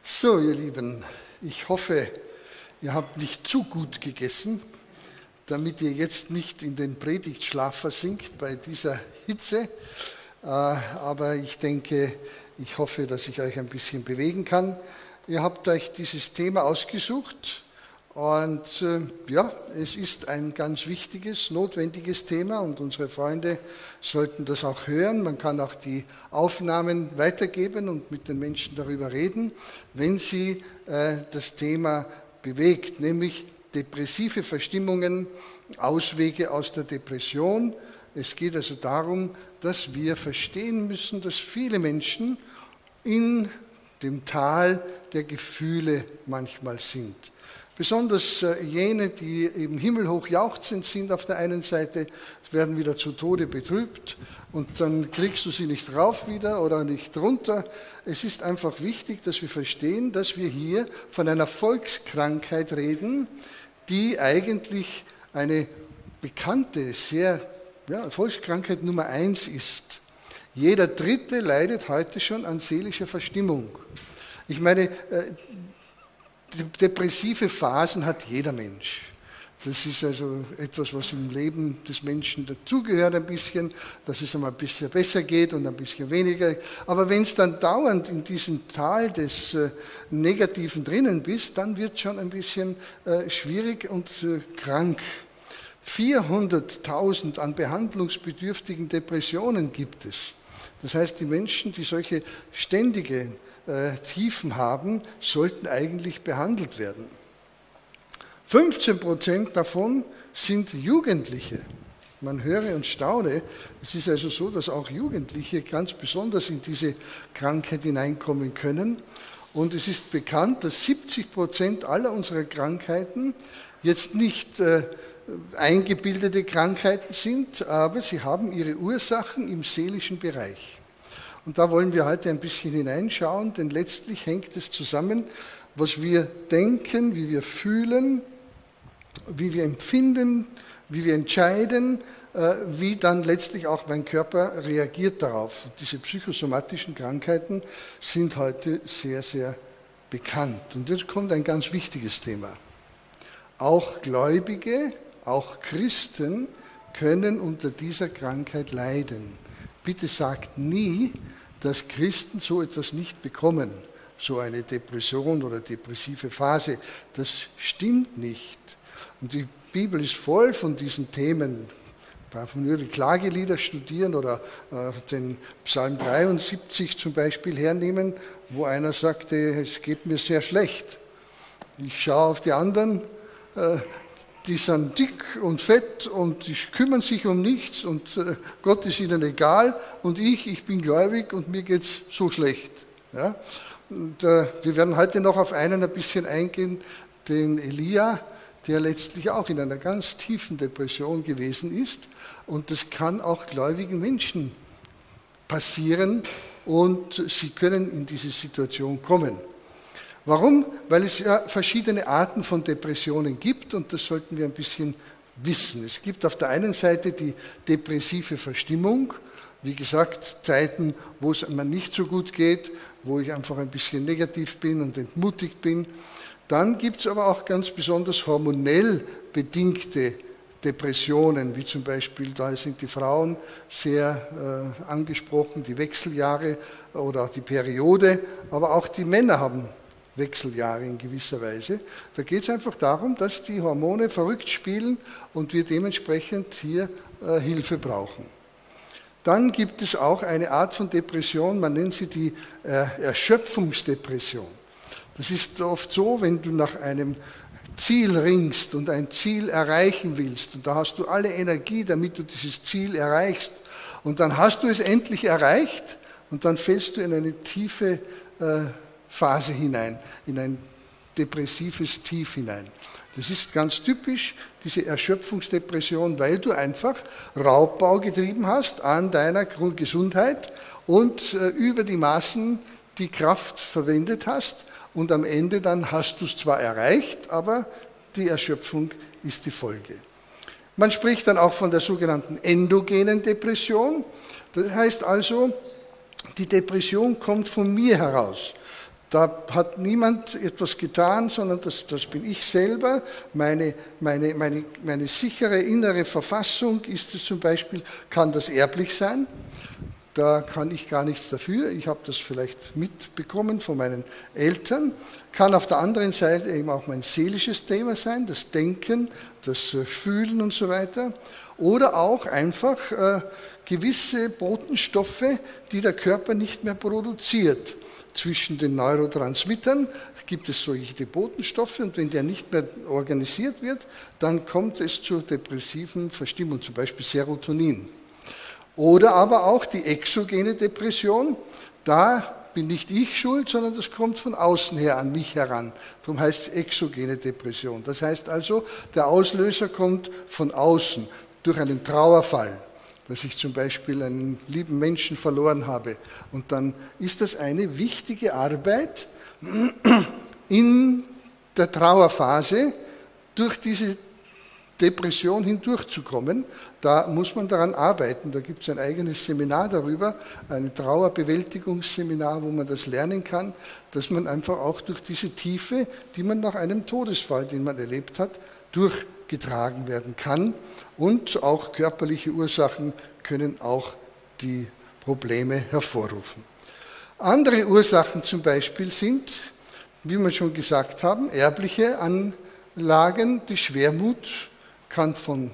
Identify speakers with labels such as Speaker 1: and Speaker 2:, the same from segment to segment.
Speaker 1: So, ihr Lieben, ich hoffe, ihr habt nicht zu gut gegessen, damit ihr jetzt nicht in den Predigtschlaf versinkt bei dieser Hitze. Aber ich denke, ich hoffe, dass ich euch ein bisschen bewegen kann. Ihr habt euch dieses Thema ausgesucht und ja, es ist ein ganz wichtiges, notwendiges Thema und unsere Freunde sollten das auch hören. Man kann auch die Aufnahmen weitergeben und mit den Menschen darüber reden, wenn sie das Thema bewegt, nämlich depressive Verstimmungen, Auswege aus der Depression. Es geht also darum, dass wir verstehen müssen, dass viele Menschen in dem Tal der Gefühle manchmal sind. Besonders jene, die eben himmelhoch jauchzend sind auf der einen Seite, werden wieder zu Tode betrübt und dann kriegst du sie nicht rauf wieder oder nicht runter. Es ist einfach wichtig, dass wir verstehen, dass wir hier von einer Volkskrankheit reden, die eigentlich eine bekannte, Volkskrankheit Nummer 1 ist. Jeder Dritte leidet heute schon an seelischer Verstimmung. Ich meine, depressive Phasen hat jeder Mensch. Das ist also etwas, was im Leben des Menschen dazugehört ein bisschen, dass es einmal ein bisschen besser geht und ein bisschen weniger. Aber wenn es dann dauernd in diesem Tal des Negativen drinnen bist, dann wird es schon ein bisschen schwierig und krank. 400.000 an behandlungsbedürftigen Depressionen gibt es. Das heißt, die Menschen, die solche ständige Tiefen haben, sollten eigentlich behandelt werden. 15% davon sind Jugendliche. Man höre und staune. Es ist also so, dass auch Jugendliche ganz besonders in diese Krankheit hineinkommen können. Und es ist bekannt, dass 70% aller unserer Krankheiten jetzt nicht eingebildete Krankheiten sind, aber sie haben ihre Ursachen im seelischen Bereich. Und da wollen wir heute ein bisschen hineinschauen, denn letztlich hängt es zusammen, was wir denken, wie wir fühlen, wie wir empfinden, wie wir entscheiden, wie dann letztlich auch mein Körper reagiert darauf. Und diese psychosomatischen Krankheiten sind heute sehr, sehr bekannt. Und jetzt kommt ein ganz wichtiges Thema. Auch Gläubige, auch Christen können unter dieser Krankheit leiden. Bitte sagt nie, dass Christen so etwas nicht bekommen, so eine Depression oder depressive Phase. Das stimmt nicht. Und die Bibel ist voll von diesen Themen. Darf man nur die Klagelieder studieren oder den Psalm 73 zum Beispiel hernehmen, wo einer sagte, es geht mir sehr schlecht. Ich schaue auf die anderen, die sind dick und fett und die kümmern sich um nichts und Gott ist ihnen egal und ich bin gläubig und mir geht es so schlecht. Ja? Und, wir werden heute noch auf einen ein bisschen eingehen, den Elia, der letztlich auch in einer ganz tiefen Depression gewesen ist und das kann auch gläubigen Menschen passieren und sie können in diese Situation kommen. Warum? Weil es ja verschiedene Arten von Depressionen gibt und das sollten wir ein bisschen wissen. Es gibt auf der einen Seite die depressive Verstimmung, wie gesagt, Zeiten, wo es mir nicht so gut geht, wo ich einfach ein bisschen negativ bin und entmutigt bin. Dann gibt es aber auch ganz besonders hormonell bedingte Depressionen, wie zum Beispiel, da sind die Frauen sehr angesprochen, die Wechseljahre oder auch die Periode, aber auch die Männer haben Wechseljahre in gewisser Weise. Da geht es einfach darum, dass die Hormone verrückt spielen und wir dementsprechend hier Hilfe brauchen. Dann gibt es auch eine Art von Depression, man nennt sie die Erschöpfungsdepression. Das ist oft so, wenn du nach einem Ziel ringst und ein Ziel erreichen willst und da hast du alle Energie, damit du dieses Ziel erreichst und dann hast du es endlich erreicht und dann fällst du in eine tiefe Phase hinein, in ein depressives Tief hinein. Das ist ganz typisch, diese Erschöpfungsdepression, weil du einfach Raubbau getrieben hast an deiner Gesundheit und über die Maßen die Kraft verwendet hast und am Ende dann hast du es zwar erreicht, aber die Erschöpfung ist die Folge. Man spricht dann auch von der sogenannten endogenen Depression. Das heißt also, die Depression kommt von mir heraus. Da hat niemand etwas getan, sondern das bin ich selber. Meine sichere innere Verfassung ist es zum Beispiel, kann das erblich sein. Da kann ich gar nichts dafür. Ich habe das vielleicht mitbekommen von meinen Eltern. Kann auf der anderen Seite eben auch mein seelisches Thema sein, das Denken, das Fühlen und so weiter. Oder auch einfach gewisse Botenstoffe, die der Körper nicht mehr produziert. Zwischen den Neurotransmittern gibt es solche Botenstoffe und wenn der nicht mehr organisiert wird, dann kommt es zur depressiven Verstimmung, zum Beispiel Serotonin. Oder aber auch die exogene Depression, da bin nicht ich schuld, sondern das kommt von außen her an mich heran. Darum heißt es exogene Depression. Das heißt also, der Auslöser kommt von außen, durch einen Trauerfall, dass ich zum Beispiel einen lieben Menschen verloren habe. Und dann ist das eine wichtige Arbeit in der Trauerphase, durch diese Depression hindurchzukommen. Da muss man daran arbeiten. Da gibt es ein eigenes Seminar darüber, ein Trauerbewältigungsseminar, wo man das lernen kann, dass man einfach auch durch diese Tiefe, die man nach einem Todesfall, den man erlebt hat, durchgetragen werden kann. Und auch körperliche Ursachen können auch die Probleme hervorrufen. Andere Ursachen zum Beispiel sind, wie wir schon gesagt haben, erbliche Anlagen. Die Schwermut kann von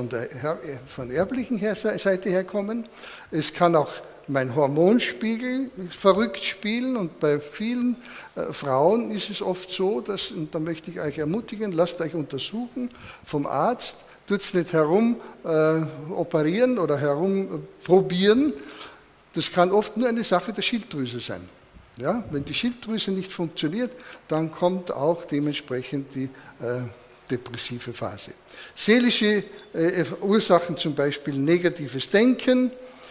Speaker 1: erblichen Seite her kommen. Es kann auch mein Hormonspiegel verrückt spielen und bei vielen Frauen ist es oft so, und da möchte ich euch ermutigen, lasst euch untersuchen vom Arzt, tut es nicht herum operieren oder herum probieren. Das kann oft nur eine Sache der Schilddrüse sein. Ja, wenn die Schilddrüse nicht funktioniert, dann kommt auch dementsprechend die depressive Phase. Seelische Ursachen zum Beispiel negatives Denken,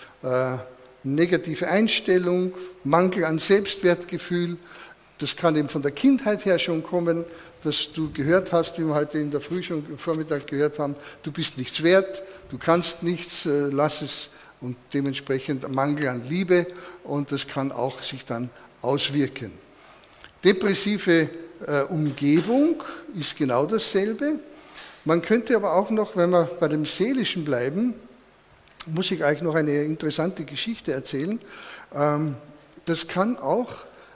Speaker 1: negative Einstellung, Mangel an Selbstwertgefühl. Das kann eben von der Kindheit her schon kommen, dass du gehört hast, wie wir heute in der Früh schon Vormittag gehört haben, du bist nichts wert, du kannst nichts, lass es, und dementsprechend Mangel an Liebe, und das kann auch sich dann auswirken. Depressive Umgebung ist genau dasselbe. Man könnte aber auch noch, wenn wir bei dem Seelischen bleiben, muss ich euch noch eine interessante Geschichte erzählen. Das kann auch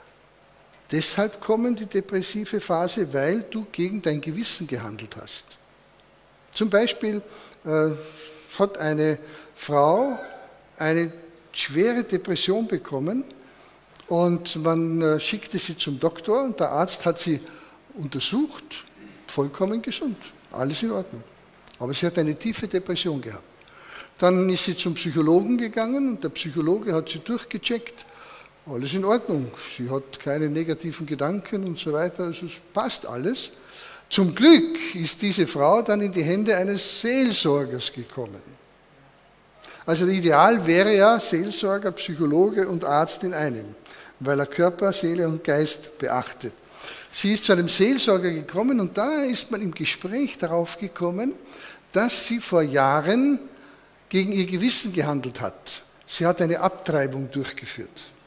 Speaker 1: deshalb kommen, die depressive Phase, weil du gegen dein Gewissen gehandelt hast. Zum Beispiel hat eine Frau eine schwere Depression bekommen und man schickte sie zum Doktor und der Arzt hat sie untersucht, vollkommen gesund, alles in Ordnung. Aber sie hat eine tiefe Depression gehabt. Dann ist sie zum Psychologen gegangen und der Psychologe hat sie durchgecheckt, alles in Ordnung, sie hat keine negativen Gedanken und so weiter, also es passt alles. Zum Glück ist diese Frau dann in die Hände eines Seelsorgers gekommen. Also ideal wäre ja Seelsorger, Psychologe und Arzt in einem, weil er Körper, Seele und Geist beachtet. Sie ist zu einem Seelsorger gekommen und da ist man im Gespräch darauf gekommen, dass sie vor Jahren gegen ihr Gewissen gehandelt hat. Sie hat eine Abtreibung durchgeführt.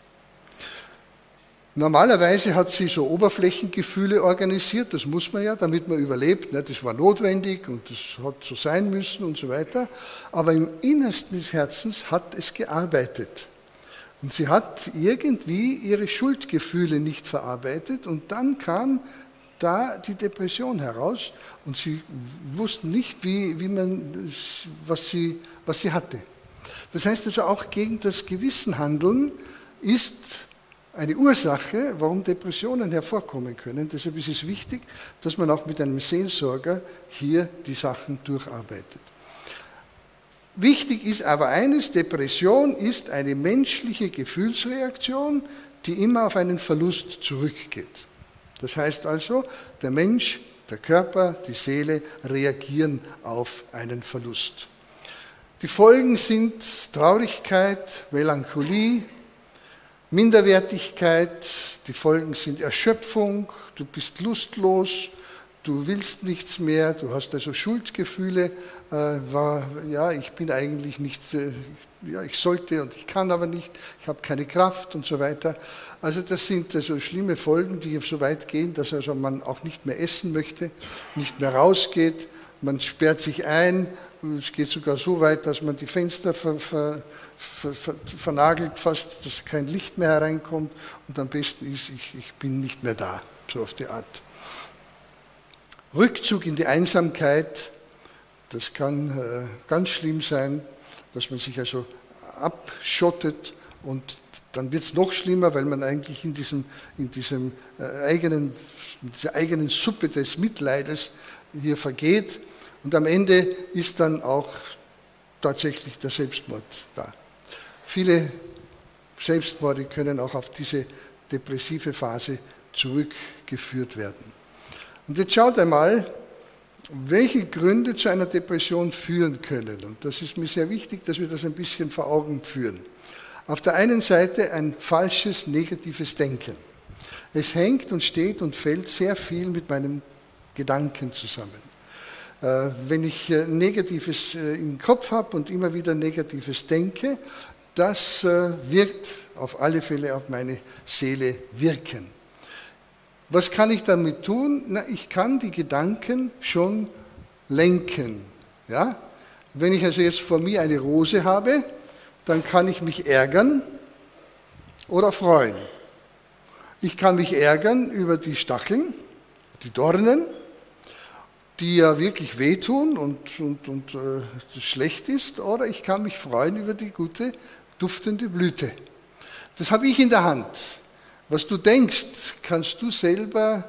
Speaker 1: Normalerweise hat sie so Oberflächengefühle organisiert, das muss man ja, damit man überlebt. Das war notwendig und das hat so sein müssen und so weiter. Aber im Innersten des Herzens hat es gearbeitet. Und sie hat irgendwie ihre Schuldgefühle nicht verarbeitet und dann kam da die Depression heraus und sie wussten nicht, was sie hatte. Das heißt also auch gegen das Gewissen handeln ist eine Ursache, warum Depressionen hervorkommen können. Deshalb ist es wichtig, dass man auch mit einem Seelsorger hier die Sachen durcharbeitet. Wichtig ist aber eines, Depression ist eine menschliche Gefühlsreaktion, die immer auf einen Verlust zurückgeht. Das heißt also, der Mensch, der Körper, die Seele reagieren auf einen Verlust. Die Folgen sind Traurigkeit, Melancholie, Minderwertigkeit, die Folgen sind Erschöpfung, du bist lustlos, du willst nichts mehr, du hast also Schuldgefühle, ich bin eigentlich nicht, ich sollte und ich kann aber nicht, ich habe keine Kraft und so weiter. Also das sind also schlimme Folgen, die so weit gehen, dass also man auch nicht mehr essen möchte, nicht mehr rausgeht, man sperrt sich ein, es geht sogar so weit, dass man die Fenster vernagelt fast, dass kein Licht mehr hereinkommt und am besten ist, ich bin nicht mehr da, so auf die Art. Rückzug in die Einsamkeit, das kann ganz schlimm sein, dass man sich also abschottet und dann wird es noch schlimmer, weil man eigentlich in dieser eigenen Suppe des Mitleides hier vergeht und am Ende ist dann auch tatsächlich der Selbstmord da. Viele Selbstmorde können auch auf diese depressive Phase zurückgeführt werden. Und jetzt schaut einmal, welche Gründe zu einer Depression führen können. Und das ist mir sehr wichtig, dass wir das ein bisschen vor Augen führen. Auf der einen Seite ein falsches, negatives Denken. Es hängt und steht und fällt sehr viel mit meinem Gedanken zusammen. Wenn ich Negatives im Kopf habe und immer wieder Negatives denke, das wird auf alle Fälle auf meine Seele wirken. Was kann ich damit tun? Na, ich kann die Gedanken schon lenken. Ja? Wenn ich also jetzt vor mir eine Rose habe, dann kann ich mich ärgern oder freuen. Ich kann mich ärgern über die Stacheln, die Dornen, die ja wirklich wehtun und das schlecht ist, oder ich kann mich freuen über die gute, duftende Blüte. Das habe ich in der Hand. Was du denkst, kannst du selber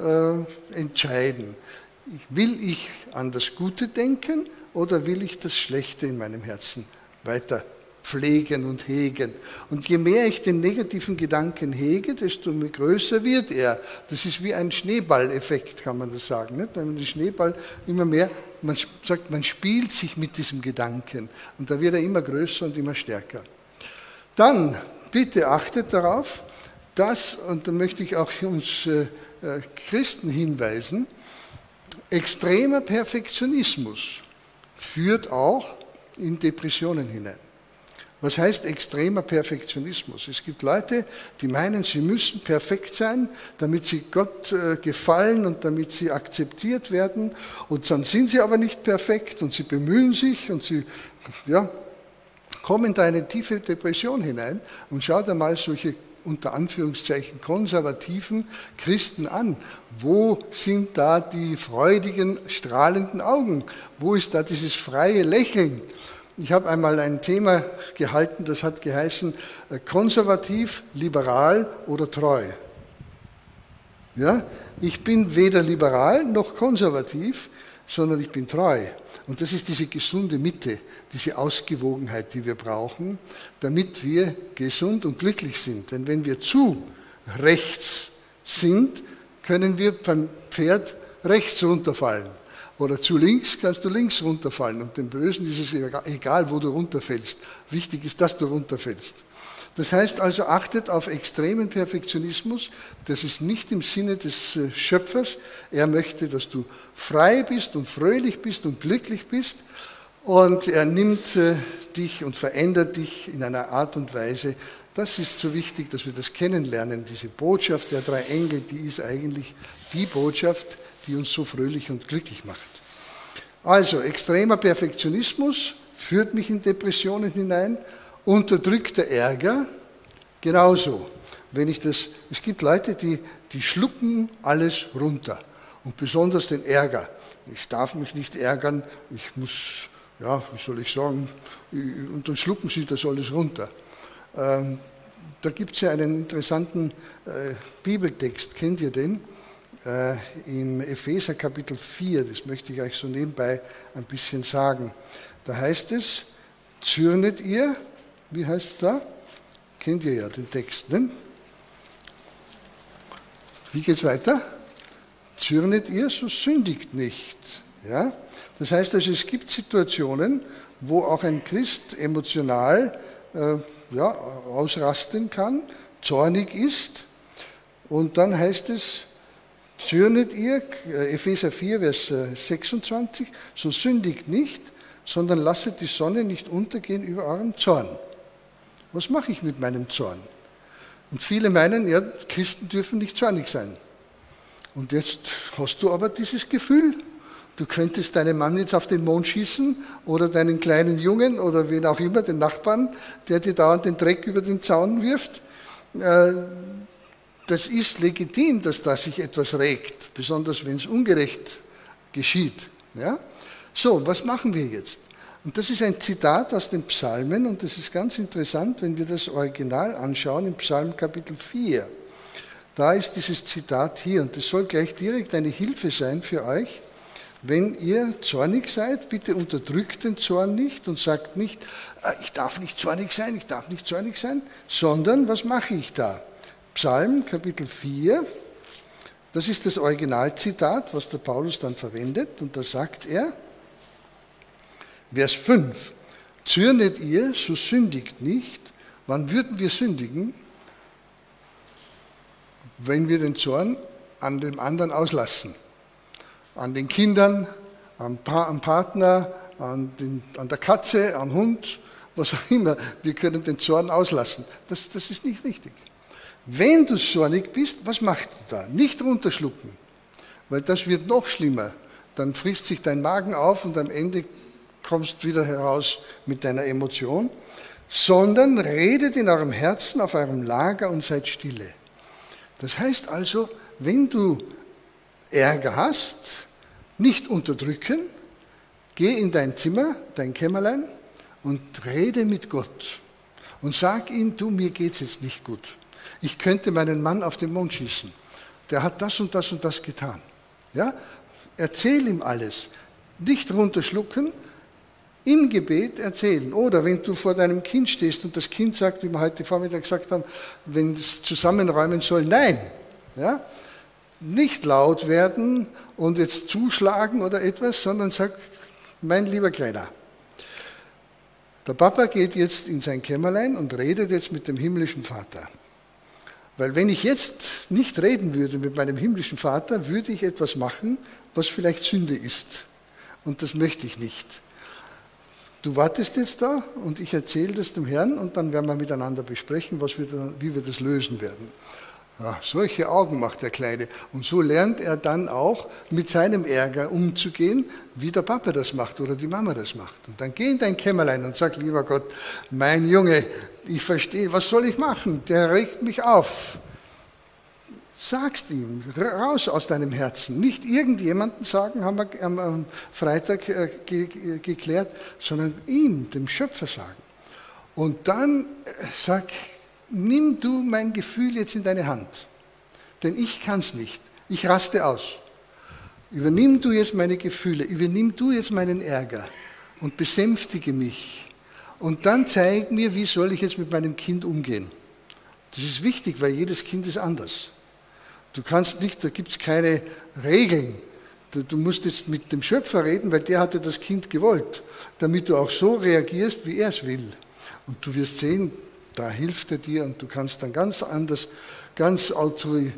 Speaker 1: entscheiden. Will ich an das Gute denken oder will ich das Schlechte in meinem Herzen weiter pflegen und hegen? Und je mehr ich den negativen Gedanken hege, desto größer wird er. Das ist wie ein Schneeballeffekt, kann man das sagen. Nicht? Wenn man den Schneeball immer mehr, man sagt, man spielt sich mit diesem Gedanken und da wird er immer größer und immer stärker. Dann, bitte achtet darauf, und da möchte ich auch uns Christen hinweisen, extremer Perfektionismus führt auch in Depressionen hinein. Was heißt extremer Perfektionismus? Es gibt Leute, die meinen, sie müssen perfekt sein, damit sie Gott gefallen und damit sie akzeptiert werden. Und dann sind sie aber nicht perfekt und sie bemühen sich und sie kommen da in eine tiefe Depression hinein. Und schaut einmal solche unter Anführungszeichen konservativen Christen an. Wo sind da die freudigen, strahlenden Augen? Wo ist da dieses freie Lächeln? Ich habe einmal ein Thema gehalten, das hat geheißen, konservativ, liberal oder treu. Ja? Ich bin weder liberal noch konservativ, sondern ich bin treu. Und das ist diese gesunde Mitte, diese Ausgewogenheit, die wir brauchen, damit wir gesund und glücklich sind. Denn wenn wir zu rechts sind, können wir beim Pferd rechts runterfallen. Oder zu links kannst du links runterfallen. Und dem Bösen ist es egal, wo du runterfällst. Wichtig ist, dass du runterfällst. Das heißt also, achtet auf extremen Perfektionismus. Das ist nicht im Sinne des Schöpfers. Er möchte, dass du frei bist und fröhlich bist und glücklich bist. Und er nimmt dich und verändert dich in einer Art und Weise. Das ist so wichtig, dass wir das kennenlernen. Diese Botschaft der 3 Engel, die ist eigentlich die Botschaft, die uns so fröhlich und glücklich macht. Also, extremer Perfektionismus führt mich in Depressionen hinein. Unterdrückter Ärger, genauso. Es gibt Leute, die schlucken alles runter und besonders den Ärger. Ich darf mich nicht ärgern, ich muss, wie soll ich sagen, und dann schlucken sie das alles runter. Da gibt es ja einen interessanten Bibeltext, kennt ihr den? Im Epheser Kapitel 4, das möchte ich euch so nebenbei ein bisschen sagen. Da heißt es, zürnet ihr, wie heißt es da? Kennt ihr ja den Text, ne? Wie geht es weiter? Zürnet ihr, so sündigt nicht. Ja? Das heißt also, es gibt Situationen, wo auch ein Christ emotional ausrasten kann, zornig ist. Und dann heißt es, zürnet ihr, Epheser 4, Vers 26, so sündigt nicht, sondern lasset die Sonne nicht untergehen über euren Zorn. Was mache ich mit meinem Zorn? Und viele meinen, ja, Christen dürfen nicht zornig sein. Und jetzt hast du aber dieses Gefühl, du könntest deinen Mann jetzt auf den Mond schießen oder deinen kleinen Jungen oder wen auch immer, den Nachbarn, der dir dauernd den Dreck über den Zaun wirft. Das ist legitim, dass da sich etwas regt, besonders wenn es ungerecht geschieht. Ja? So, was machen wir jetzt? Und das ist ein Zitat aus den Psalmen und das ist ganz interessant, wenn wir das Original anschauen, im Psalm Kapitel 4. Da ist dieses Zitat hier und das soll gleich direkt eine Hilfe sein für euch. Wenn ihr zornig seid, bitte unterdrückt den Zorn nicht und sagt nicht, ich darf nicht zornig sein, sondern was mache ich da? Psalm Kapitel 4, das ist das Originalzitat, was der Paulus dann verwendet und da sagt er, Vers 5, zürnet ihr, so sündigt nicht. Wann würden wir sündigen? Wenn wir den Zorn an dem anderen auslassen. An den Kindern, am Partner, an der Katze, am Hund, was auch immer. Wir können den Zorn auslassen. Das ist nicht richtig. Wenn du zornig bist, was machst du da? Nicht runterschlucken, weil das wird noch schlimmer. Dann frisst sich dein Magen auf und am Ende kommst wieder heraus mit deiner Emotion, sondern redet in eurem Herzen auf eurem Lager und seid stille. Das heißt also, wenn du Ärger hast, nicht unterdrücken, geh in dein Zimmer, dein Kämmerlein und rede mit Gott und sag ihm, du, mir geht's jetzt nicht gut. Ich könnte meinen Mann auf den Mond schießen. Der hat das und das und das getan. Ja? Erzähl ihm alles. Nicht runterschlucken, im Gebet erzählen. Oder wenn du vor deinem Kind stehst und das Kind sagt, wie wir heute Vormittag gesagt haben, wenn es zusammenräumen soll, nein. Ja? Nicht laut werden und jetzt zuschlagen oder etwas, sondern sag, mein lieber Kleiner, der Papa geht jetzt in sein Kämmerlein und redet jetzt mit dem himmlischen Vater. Weil wenn ich jetzt nicht reden würde mit meinem himmlischen Vater, würde ich etwas machen, was vielleicht Sünde ist. Und das möchte ich nicht. Du wartest jetzt da und ich erzähle das dem Herrn und dann werden wir miteinander besprechen, wie wir das lösen werden. Ja, solche Augen macht der Kleine. Und so lernt er dann auch mit seinem Ärger umzugehen, wie der Papa das macht oder die Mama das macht. Und dann geh in dein Kämmerlein und sag, lieber Gott, mein Junge, ich verstehe, was soll ich machen? Der regt mich auf. Sagst ihm, raus aus deinem Herzen. Nicht irgendjemanden sagen, haben wir am Freitag geklärt, sondern ihm, dem Schöpfer sagen. Und dann sag, nimm du mein Gefühl jetzt in deine Hand, denn ich kann es nicht. Ich raste aus. Übernimm du jetzt meine Gefühle, übernimm du jetzt meinen Ärger und besänftige mich. Und dann zeig mir, wie soll ich jetzt mit meinem Kind umgehen. Das ist wichtig, weil jedes Kind ist anders. Du kannst nicht, da gibt es keine Regeln. Du musst jetzt mit dem Schöpfer reden, weil der hatte das Kind gewollt, damit du auch so reagierst, wie er es will. Und du wirst sehen, da hilft er dir und du kannst dann ganz anders, ganz autoritär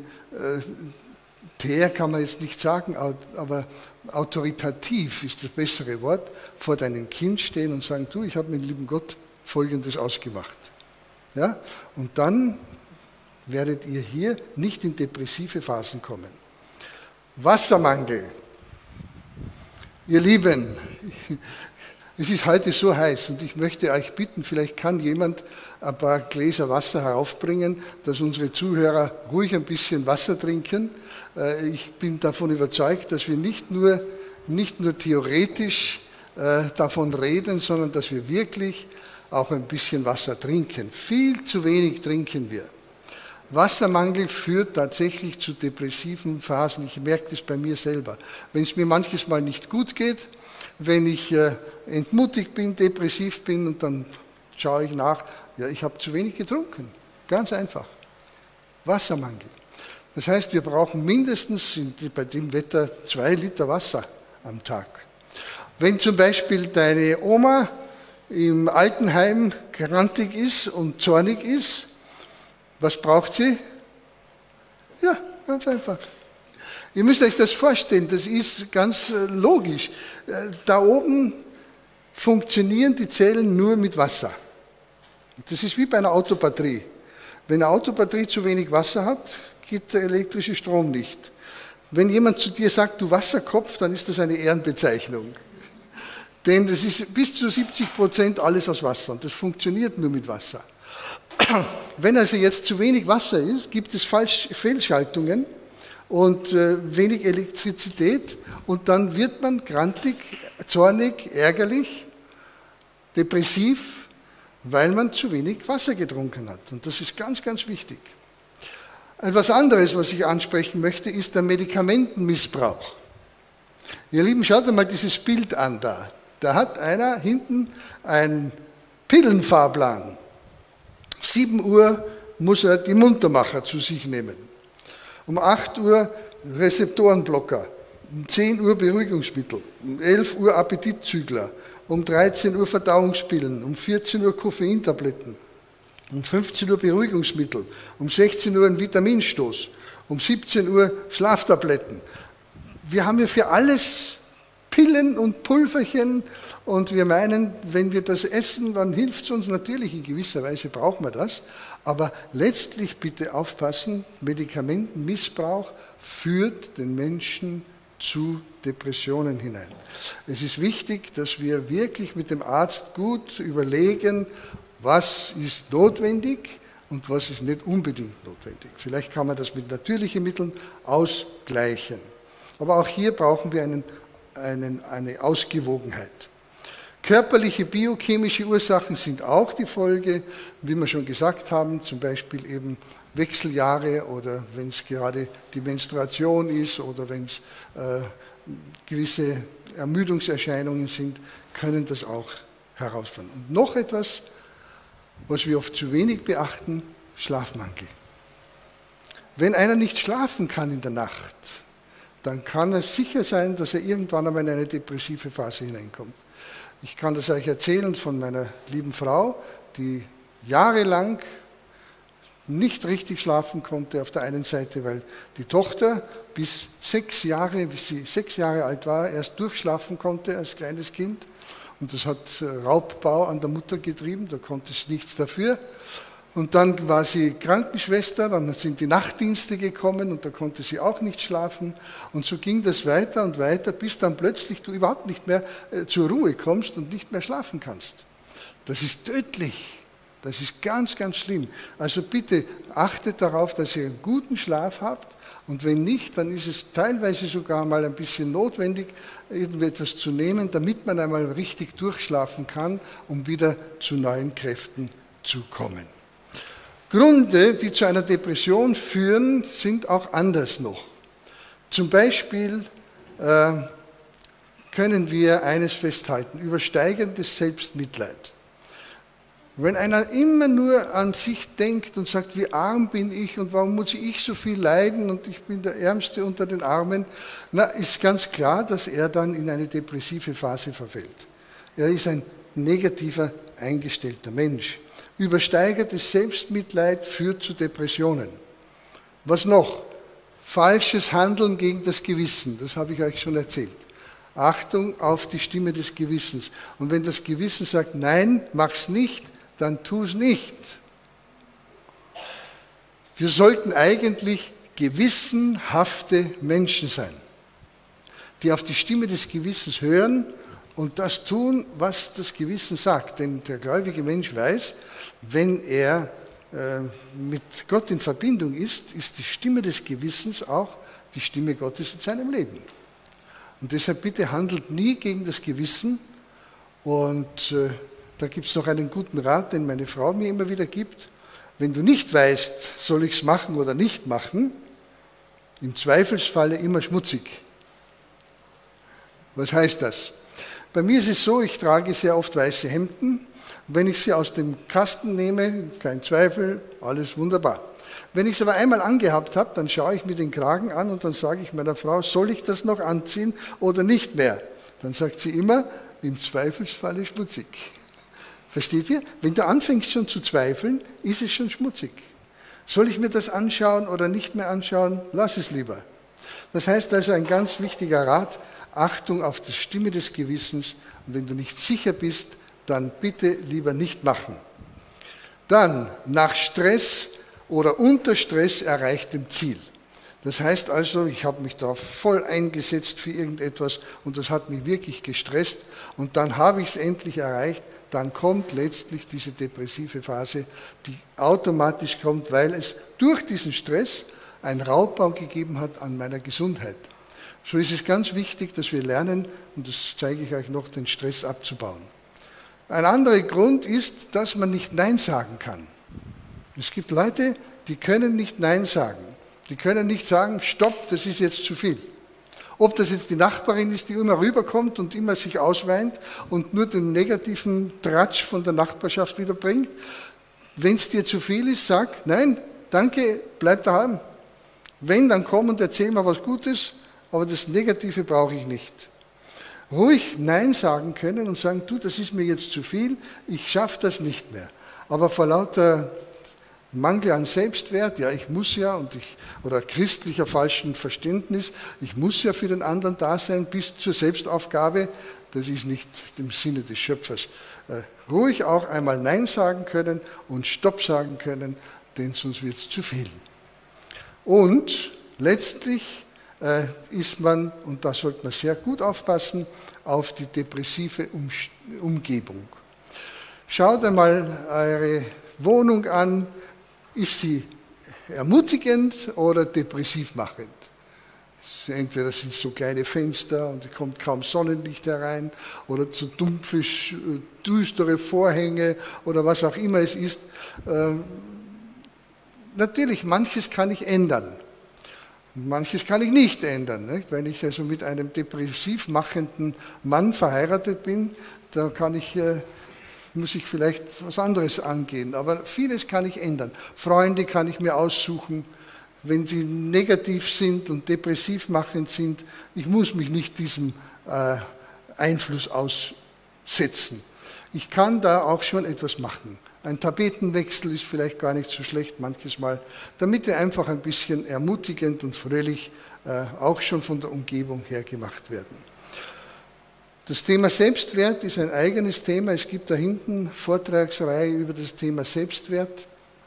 Speaker 1: kann man jetzt nicht sagen, aber autoritativ ist das bessere Wort, vor deinem Kind stehen und sagen, du, ich habe mit dem lieben Gott Folgendes ausgemacht. Ja? Und dann werdet ihr hier nicht in depressive Phasen kommen. Wassermangel. Ihr Lieben, es ist heute so heiß und ich möchte euch bitten, vielleicht kann jemand ein paar Gläser Wasser heraufbringen, dass unsere Zuhörer ruhig ein bisschen Wasser trinken. Ich bin davon überzeugt, dass wir nicht nur theoretisch davon reden, sondern dass wir wirklich auch ein bisschen Wasser trinken. Viel zu wenig trinken wir. Wassermangel führt tatsächlich zu depressiven Phasen. Ich merke das bei mir selber. Wenn es mir manches Mal nicht gut geht, wenn ich entmutigt bin, depressiv bin und dann schaue ich nach, ja, ich habe zu wenig getrunken. Ganz einfach. Wassermangel. Das heißt, wir brauchen mindestens bei dem Wetter 2 Liter Wasser am Tag. Wenn zum Beispiel deine Oma im Altenheim grantig ist und zornig ist, was braucht sie? Ja, ganz einfach. Ihr müsst euch das vorstellen, das ist ganz logisch. Da oben funktionieren die Zellen nur mit Wasser. Das ist wie bei einer Autobatterie. Wenn eine Autobatterie zu wenig Wasser hat, geht der elektrische Strom nicht. Wenn jemand zu dir sagt, du Wasserkopf, dann ist das eine Ehrenbezeichnung. Denn das ist bis zu 70% alles aus Wasser und das funktioniert nur mit Wasser. Wenn also jetzt zu wenig Wasser ist, gibt es Fehlschaltungen und wenig Elektrizität und dann wird man grantig, zornig, ärgerlich, depressiv, weil man zu wenig Wasser getrunken hat. Und das ist ganz, ganz wichtig. Etwas anderes, was ich ansprechen möchte, ist der Medikamentenmissbrauch. Ihr Lieben, schaut einmal dieses Bild an da. Da hat einer hinten einen Pillenfahrplan. 7 Uhr muss er die Muntermacher zu sich nehmen. Um 8 Uhr Rezeptorenblocker. Um 10 Uhr Beruhigungsmittel. Um 11 Uhr Appetitzügler. Um 13 Uhr Verdauungspillen. Um 14 Uhr Koffeintabletten. Um 15 Uhr Beruhigungsmittel. Um 16 Uhr ein Vitaminstoß. Um 17 Uhr Schlaftabletten. Wir haben ja für alles Pillen und Pulverchen und wir meinen, wenn wir das essen, dann hilft es uns. Natürlich, in gewisser Weise brauchen wir das, aber letztlich bitte aufpassen, Medikamentenmissbrauch führt den Menschen zu Depressionen hinein. Es ist wichtig, dass wir wirklich mit dem Arzt gut überlegen, was ist notwendig und was ist nicht unbedingt notwendig. Vielleicht kann man das mit natürlichen Mitteln ausgleichen. Aber auch hier brauchen wir eine Ausgewogenheit. Körperliche, biochemische Ursachen sind auch die Folge, wie wir schon gesagt haben, zum Beispiel eben Wechseljahre oder wenn es gerade die Menstruation ist oder wenn es gewisse Ermüdungserscheinungen sind, können das auch herausfinden. Und noch etwas, was wir oft zu wenig beachten, Schlafmangel. Wenn einer nicht schlafen kann in der Nacht, dann kann es sicher sein, dass er irgendwann einmal in eine depressive Phase hineinkommt. Ich kann das euch erzählen von meiner lieben Frau, die jahrelang nicht richtig schlafen konnte. Auf der einen Seite, weil die Tochter bis sie 6 Jahre alt war, erst durchschlafen konnte als kleines Kind. Und das hat Raubbau an der Mutter getrieben, da konnte sie nichts dafür. Und dann war sie Krankenschwester, dann sind die Nachtdienste gekommen und da konnte sie auch nicht schlafen. Und so ging das weiter und weiter, bis dann plötzlich du überhaupt nicht mehr zur Ruhe kommst und nicht mehr schlafen kannst. Das ist tödlich. Das ist ganz, ganz schlimm. Also bitte achtet darauf, dass ihr einen guten Schlaf habt. Und wenn nicht, dann ist es teilweise sogar mal ein bisschen notwendig, irgendetwas zu nehmen, damit man einmal richtig durchschlafen kann, um wieder zu neuen Kräften zu kommen. Gründe, die zu einer Depression führen, sind auch anders noch. Zum Beispiel können wir eines festhalten, übersteigendes Selbstmitleid. Wenn einer immer nur an sich denkt und sagt, wie arm bin ich und warum muss ich so viel leiden und ich bin der Ärmste unter den Armen, ist ganz klar, dass er dann in eine depressive Phase verfällt. Er ist ein negativer, eingestellter Mensch. Übersteigertes Selbstmitleid führt zu Depressionen. Was noch? Falsches Handeln gegen das Gewissen, das habe ich euch schon erzählt. Achtung auf die Stimme des Gewissens. Und wenn das Gewissen sagt, nein, mach's nicht, dann tu es nicht. Wir sollten eigentlich gewissenhafte Menschen sein, die auf die Stimme des Gewissens hören und das tun, was das Gewissen sagt. Denn der gläubige Mensch weiß, wenn er mit Gott in Verbindung ist, ist die Stimme des Gewissens auch die Stimme Gottes in seinem Leben. Und deshalb bitte handelt nie gegen das Gewissen. Und da gibt es noch einen guten Rat, den meine Frau mir immer wieder gibt. Wenn du nicht weißt, soll ich es machen oder nicht machen, im Zweifelsfalle immer schmutzig. Was heißt das? Bei mir ist es so, ich trage sehr oft weiße Hemden. Wenn ich sie aus dem Kasten nehme, kein Zweifel, alles wunderbar. Wenn ich es aber einmal angehabt habe, dann schaue ich mir den Kragen an und dann sage ich meiner Frau, soll ich das noch anziehen oder nicht mehr? Dann sagt sie immer, im Zweifelsfalle schmutzig. Versteht ihr? Wenn du anfängst schon zu zweifeln, ist es schon schmutzig. Soll ich mir das anschauen oder nicht mehr anschauen? Lass es lieber. Das heißt also ein ganz wichtiger Rat, Achtung auf die Stimme des Gewissens. Und wenn du nicht sicher bist, dann bitte lieber nicht machen. Dann nach Stress oder unter Stress erreichtem Ziel. Das heißt also, ich habe mich da voll eingesetzt für irgendetwas und das hat mich wirklich gestresst und dann habe ich es endlich erreicht, dann kommt letztlich diese depressive Phase, die automatisch kommt, weil es durch diesen Stress einen Raubbau gegeben hat an meiner Gesundheit. So ist es ganz wichtig, dass wir lernen, und das zeige ich euch noch, den Stress abzubauen. Ein anderer Grund ist, dass man nicht Nein sagen kann. Es gibt Leute, die können nicht Nein sagen. Die können nicht sagen, stopp, das ist jetzt zu viel. Ob das jetzt die Nachbarin ist, die immer rüberkommt und immer sich ausweint und nur den negativen Tratsch von der Nachbarschaft wieder bringt. Wenn es dir zu viel ist, sag, nein, danke, bleib daheim. Wenn, dann komm und erzähl mir was Gutes, aber das Negative brauche ich nicht. Ruhig Nein sagen können und sagen, du, das ist mir jetzt zu viel, ich schaffe das nicht mehr. Aber vor lauter Mangel an Selbstwert, ja, ich muss ja, oder christlicher falschen Verständnis, ich muss ja für den anderen da sein bis zur Selbstaufgabe, das ist nicht im Sinne des Schöpfers. Ruhig auch einmal Nein sagen können und Stopp sagen können, denn sonst wird es zu viel. Und letztlich ist man, und da sollte man sehr gut aufpassen, auf die depressive Umgebung. Schaut einmal eure Wohnung an, ist sie ermutigend oder depressiv machend? Entweder sind es so kleine Fenster und es kommt kaum Sonnenlicht herein oder so dumpfe, düstere Vorhänge oder was auch immer es ist. Natürlich, manches kann ich ändern. Manches kann ich nicht ändern. Nicht? Wenn ich also mit einem depressiv machenden Mann verheiratet bin, da muss ich vielleicht was anderes angehen. Aber vieles kann ich ändern. Freunde kann ich mir aussuchen, wenn sie negativ sind und depressiv machend sind. Ich muss mich nicht diesem Einfluss aussetzen. Ich kann da auch schon etwas machen. Ein Tapetenwechsel ist vielleicht gar nicht so schlecht manches Mal, damit wir einfach ein bisschen ermutigend und fröhlich auch schon von der Umgebung her gemacht werden. Das Thema Selbstwert ist ein eigenes Thema. Es gibt da hinten Vortragsreihe über das Thema Selbstwert.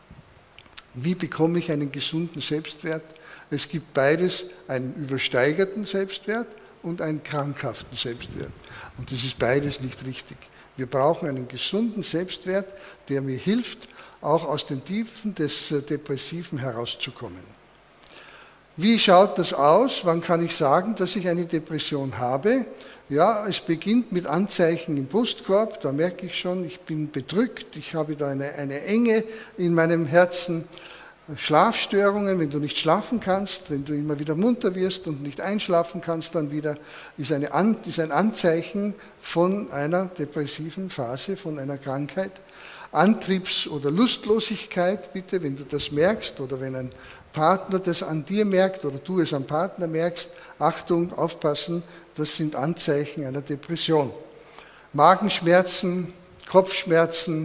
Speaker 1: Wie bekomme ich einen gesunden Selbstwert? Es gibt beides, einen übersteigerten Selbstwert und einen krankhaften Selbstwert. Und das ist beides nicht richtig. Wir brauchen einen gesunden Selbstwert, der mir hilft, auch aus den Tiefen des Depressiven herauszukommen. Wie schaut das aus? Wann kann ich sagen, dass ich eine Depression habe? Ja, es beginnt mit Anzeichen im Brustkorb, da merke ich schon, ich bin bedrückt, ich habe da eine Enge in meinem Herzen. Schlafstörungen, wenn du nicht schlafen kannst, wenn du immer wieder munter wirst und nicht einschlafen kannst, dann wieder ist ein Anzeichen von einer depressiven Phase, von einer Krankheit. Antriebs- oder Lustlosigkeit, bitte, wenn du das merkst oder wenn ein Partner das an dir merkt oder du es am Partner merkst, Achtung, aufpassen, das sind Anzeichen einer Depression. Magenschmerzen, Kopfschmerzen,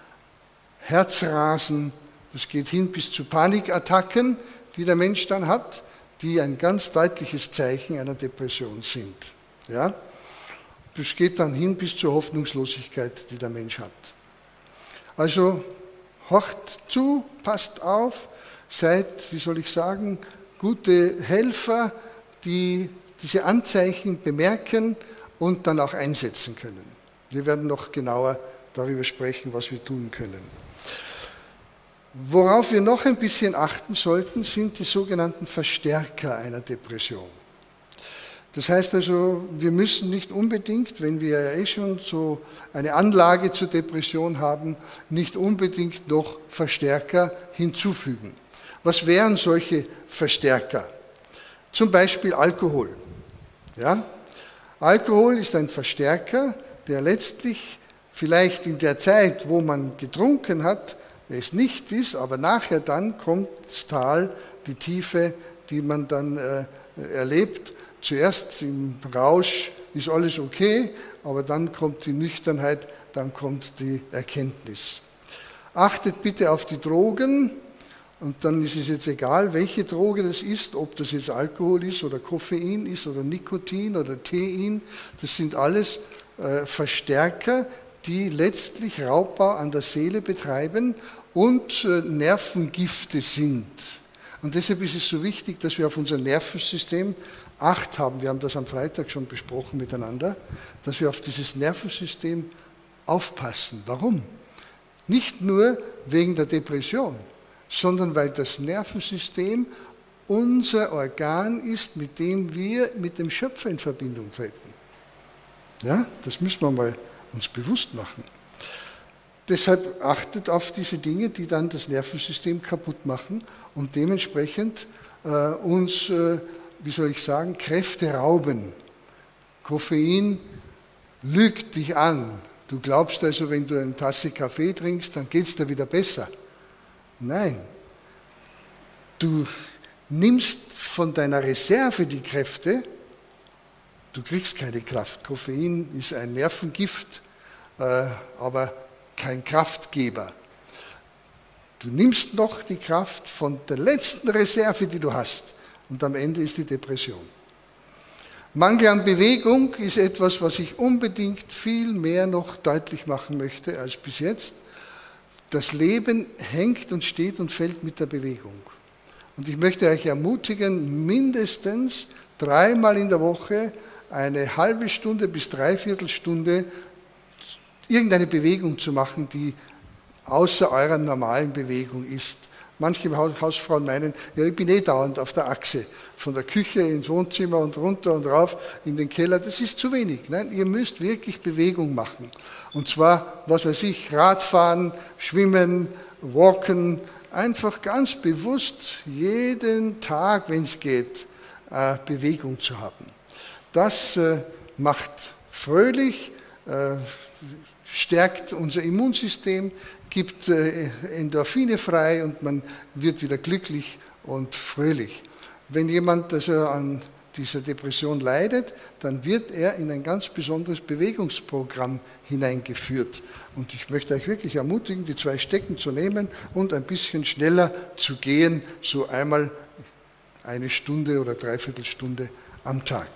Speaker 1: Herzrasen, das geht hin bis zu Panikattacken, die der Mensch dann hat, die ein ganz deutliches Zeichen einer Depression sind. Ja? Das geht dann hin bis zur Hoffnungslosigkeit, die der Mensch hat. Also horcht zu, passt auf, seid, wie soll ich sagen, gute Helfer, die diese Anzeichen bemerken und dann auch einsetzen können. Wir werden noch genauer darüber sprechen, was wir tun können. Worauf wir noch ein bisschen achten sollten, sind die sogenannten Verstärker einer Depression. Das heißt also, wir müssen nicht unbedingt, wenn wir ja schon so eine Anlage zur Depression haben, nicht unbedingt noch Verstärker hinzufügen. Was wären solche Verstärker? Zum Beispiel Alkohol. Ja? Alkohol ist ein Verstärker, der letztlich vielleicht in der Zeit, wo man getrunken hat, es nicht ist, aber nachher dann kommt das Tal, die Tiefe, die man dann erlebt. Zuerst im Rausch ist alles okay, aber dann kommt die Nüchternheit, dann kommt die Erkenntnis. Achtet bitte auf die Drogen Und dann ist es jetzt egal, welche Droge das ist, ob das jetzt Alkohol ist oder Koffein ist oder Nikotin oder Tein. Das sind alles Verstärker, die letztlich Raubbau an der Seele betreiben und Nervengifte sind. Und deshalb ist es so wichtig, dass wir auf unser Nervensystem Acht haben. Wir haben das am Freitag schon besprochen miteinander, dass wir auf dieses Nervensystem aufpassen. Warum? Nicht nur wegen der Depression, sondern weil das Nervensystem unser Organ ist, mit dem wir mit dem Schöpfer in Verbindung treten. Ja, das müssen wir mal uns bewusst machen. Deshalb achtet auf diese Dinge, die dann das kaputt machen und dementsprechend uns, wie soll ich sagen, Kräfte rauben. Koffein lügt dich an. Du glaubst also, wenn du eine Tasse Kaffee trinkst, dann geht es dir wieder besser. Nein, du nimmst von deiner Reserve die Kräfte, du kriegst keine Kraft. Koffein ist ein Nervengift, aber kein Kraftgeber. Du nimmst noch die Kraft von der letzten Reserve, die du hast, und am Ende ist die Depression. Mangel an Bewegung ist etwas, was ich unbedingt viel mehr noch deutlich machen möchte als bis jetzt. Das Leben hängt und steht und fällt mit der Bewegung. Und ich möchte euch ermutigen, mindestens 3-mal in der Woche eine halbe Stunde bis 3/4 Stunde irgendeine Bewegung zu machen, die außer eurer normalen Bewegung ist. Manche Hausfrauen meinen, ja, ich bin dauernd auf der Achse, von der Küche ins Wohnzimmer und runter und rauf in den Keller. Das ist zu wenig. Nein, ihr müsst wirklich Bewegung machen. Und zwar, was weiß ich, Radfahren, Schwimmen, Walken, einfach ganz bewusst jeden Tag, wenn es geht, Bewegung zu haben. Das macht fröhlich, stärkt unser Immunsystem, gibt Endorphine frei und man wird wieder glücklich und fröhlich. Wenn jemand also an dieser Depression leidet, dann wird er in ein ganz besonderes Bewegungsprogramm hineingeführt. Und ich möchte euch wirklich ermutigen, die 2 Stecken zu nehmen und ein bisschen schneller zu gehen, so einmal 1 Stunde oder 3/4 Stunde am Tag.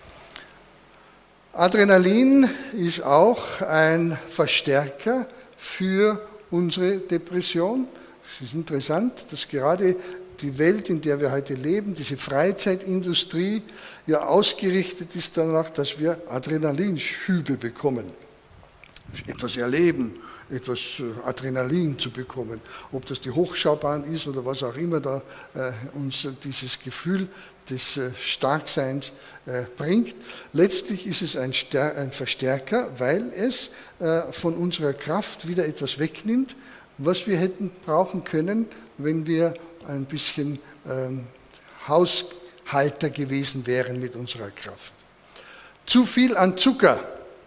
Speaker 1: Adrenalin ist auch ein Verstärker für unsere Depression. Es ist interessant, dass gerade die Welt, in der wir heute leben, diese Freizeitindustrie, ja ausgerichtet ist danach, dass wir Adrenalinschübe bekommen. Etwas erleben, etwas Adrenalin zu bekommen. Ob das die Hochschaubahn ist oder was auch immer da uns dieses Gefühl des Starkseins bringt. Letztlich ist es ein Verstärker, weil es von unserer Kraft wieder etwas wegnimmt, was wir hätten brauchen können, wenn wir ein bisschen Haushalter gewesen wären mit unserer Kraft. Zu viel an Zucker.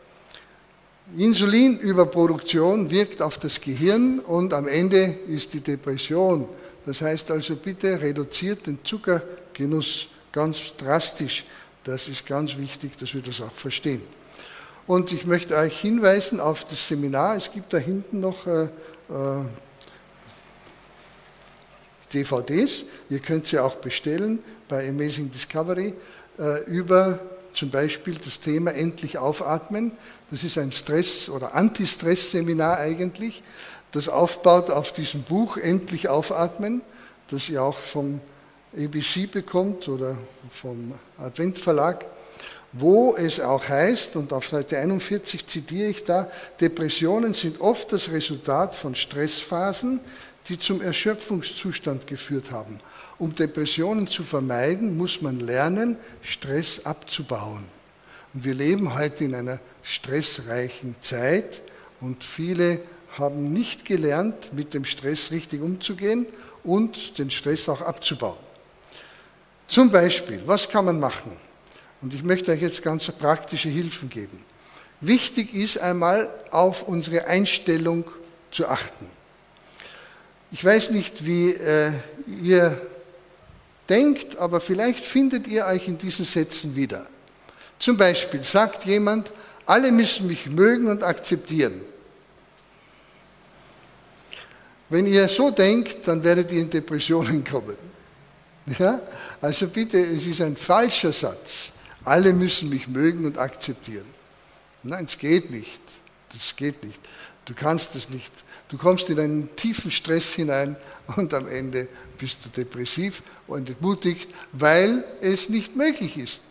Speaker 1: Insulinüberproduktion wirkt auf das Gehirn und am Ende ist die Depression. Das heißt also, bitte reduziert den Zuckergenuss ganz drastisch. Das ist ganz wichtig, dass wir das auch verstehen. Und ich möchte euch hinweisen auf das Seminar. Es gibt da hinten noch DVDs. Ihr könnt sie auch bestellen bei Amazing Discovery über zum Beispiel das Thema Endlich aufatmen. Das ist ein Stress- oder Anti-Stress-Seminar eigentlich, das aufbaut auf diesem Buch Endlich aufatmen, das ihr auch vom ABC bekommt oder vom Advent Verlag, wo es auch heißt, und auf Seite 41 zitiere ich da, Depressionen sind oft das Resultat von Stressphasen, die zum Erschöpfungszustand geführt haben. Um Depressionen zu vermeiden, muss man lernen, Stress abzubauen. Und wir leben heute in einer stressreichen Zeit und viele haben nicht gelernt, mit dem Stress richtig umzugehen und den Stress auch abzubauen. Zum Beispiel, was kann man machen? Und ich möchte euch jetzt ganz praktische Hilfen geben. Wichtig ist einmal, auf unsere Einstellung zu achten. Ich weiß nicht, wie ihr denkt, aber vielleicht findet ihr euch in diesen Sätzen wieder. Zum Beispiel sagt jemand, alle müssen mich mögen und akzeptieren. Wenn ihr so denkt, dann werdet ihr in Depressionen kommen. Ja? Also bitte, es ist ein falscher Satz. Alle müssen mich mögen und akzeptieren. Nein, es geht nicht. Das geht nicht. Du kannst es nicht. Du kommst in einen tiefen Stress hinein und am Ende bist du depressiv und entmutigt, weil es nicht möglich ist.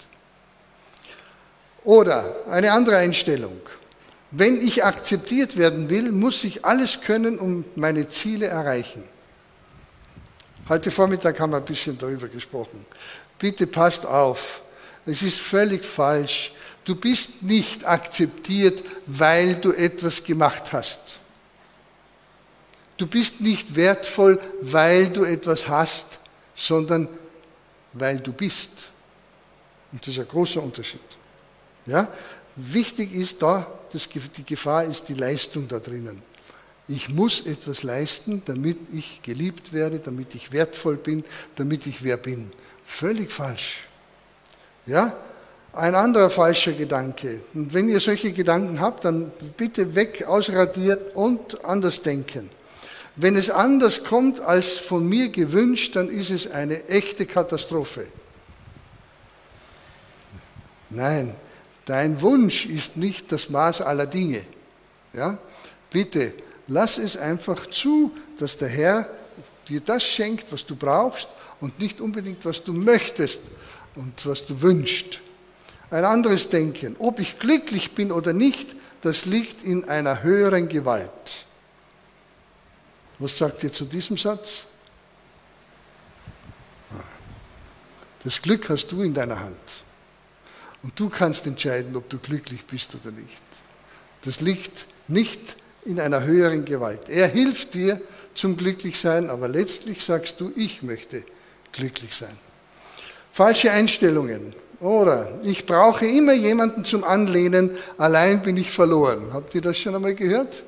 Speaker 1: Oder eine andere Einstellung. Wenn ich akzeptiert werden will, muss ich alles können, um meine Ziele erreichen. Heute Vormittag haben wir ein bisschen darüber gesprochen. Bitte passt auf. Es ist völlig falsch. Du bist nicht akzeptiert, weil du etwas gemacht hast. Du bist nicht wertvoll, weil du etwas hast, sondern weil du bist. Und das ist ein großer Unterschied. Ja? Wichtig ist da, die Gefahr ist die Leistung da drinnen. Ich muss etwas leisten, damit ich geliebt werde, damit ich wertvoll bin, damit ich wer bin. Völlig falsch. Ja? Ein anderer falscher Gedanke. Und wenn ihr solche Gedanken habt, dann bitte weg, ausradiert und anders denken. Wenn es anders kommt als von mir gewünscht, dann ist es eine echte Katastrophe. Nein, dein Wunsch ist nicht das Maß aller Dinge. Ja? Bitte, lass es einfach zu, dass der Herr dir das schenkt, was du brauchst und nicht unbedingt, was du möchtest und was du wünschst. Ein anderes Denken, ob ich glücklich bin oder nicht, das liegt in einer höheren Gewalt. Was sagt ihr zu diesem Satz? Das Glück hast du in deiner Hand. Und du kannst entscheiden, ob du glücklich bist oder nicht. Das liegt nicht in einer höheren Gewalt. Er hilft dir zum Glücklichsein, aber letztlich sagst du, ich möchte glücklich sein. Falsche Einstellungen. Oder ich brauche immer jemanden zum Anlehnen, allein bin ich verloren. Habt ihr das schon einmal gehört?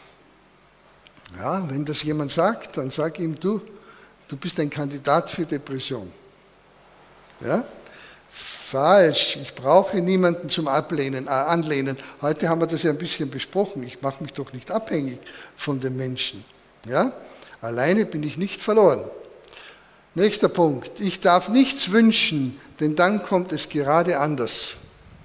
Speaker 1: Ja, wenn das jemand sagt, dann sag ihm, du bist ein Kandidat für Depression. Ja? Falsch, ich brauche niemanden zum Anlehnen. Heute haben wir das ja ein bisschen besprochen. Ich mache mich doch nicht abhängig von den Menschen. Ja? Alleine bin ich nicht verloren. Nächster Punkt. Ich darf nichts wünschen, denn dann kommt es gerade anders.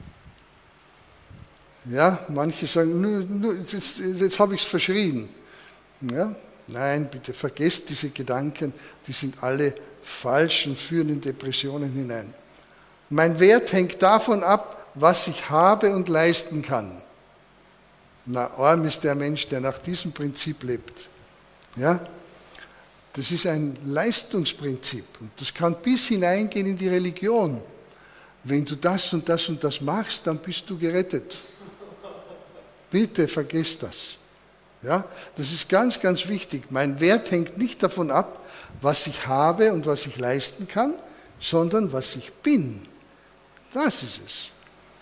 Speaker 1: Ja, manche sagen, jetzt habe ich es verschrien. Ja? Nein, bitte vergesst diese Gedanken, die sind alle falsch und führen in Depressionen hinein. Mein Wert hängt davon ab, was ich habe und leisten kann. Na, arm ist der Mensch, der nach diesem Prinzip lebt. Ja? Das ist ein Leistungsprinzip und das kann bis hineingehen in die Religion. Wenn du das und das und das machst, dann bist du gerettet. Bitte vergesst das. Ja? Das ist ganz, ganz wichtig. Mein Wert hängt nicht davon ab, was ich habe und was ich leisten kann, sondern was ich bin. Das ist es.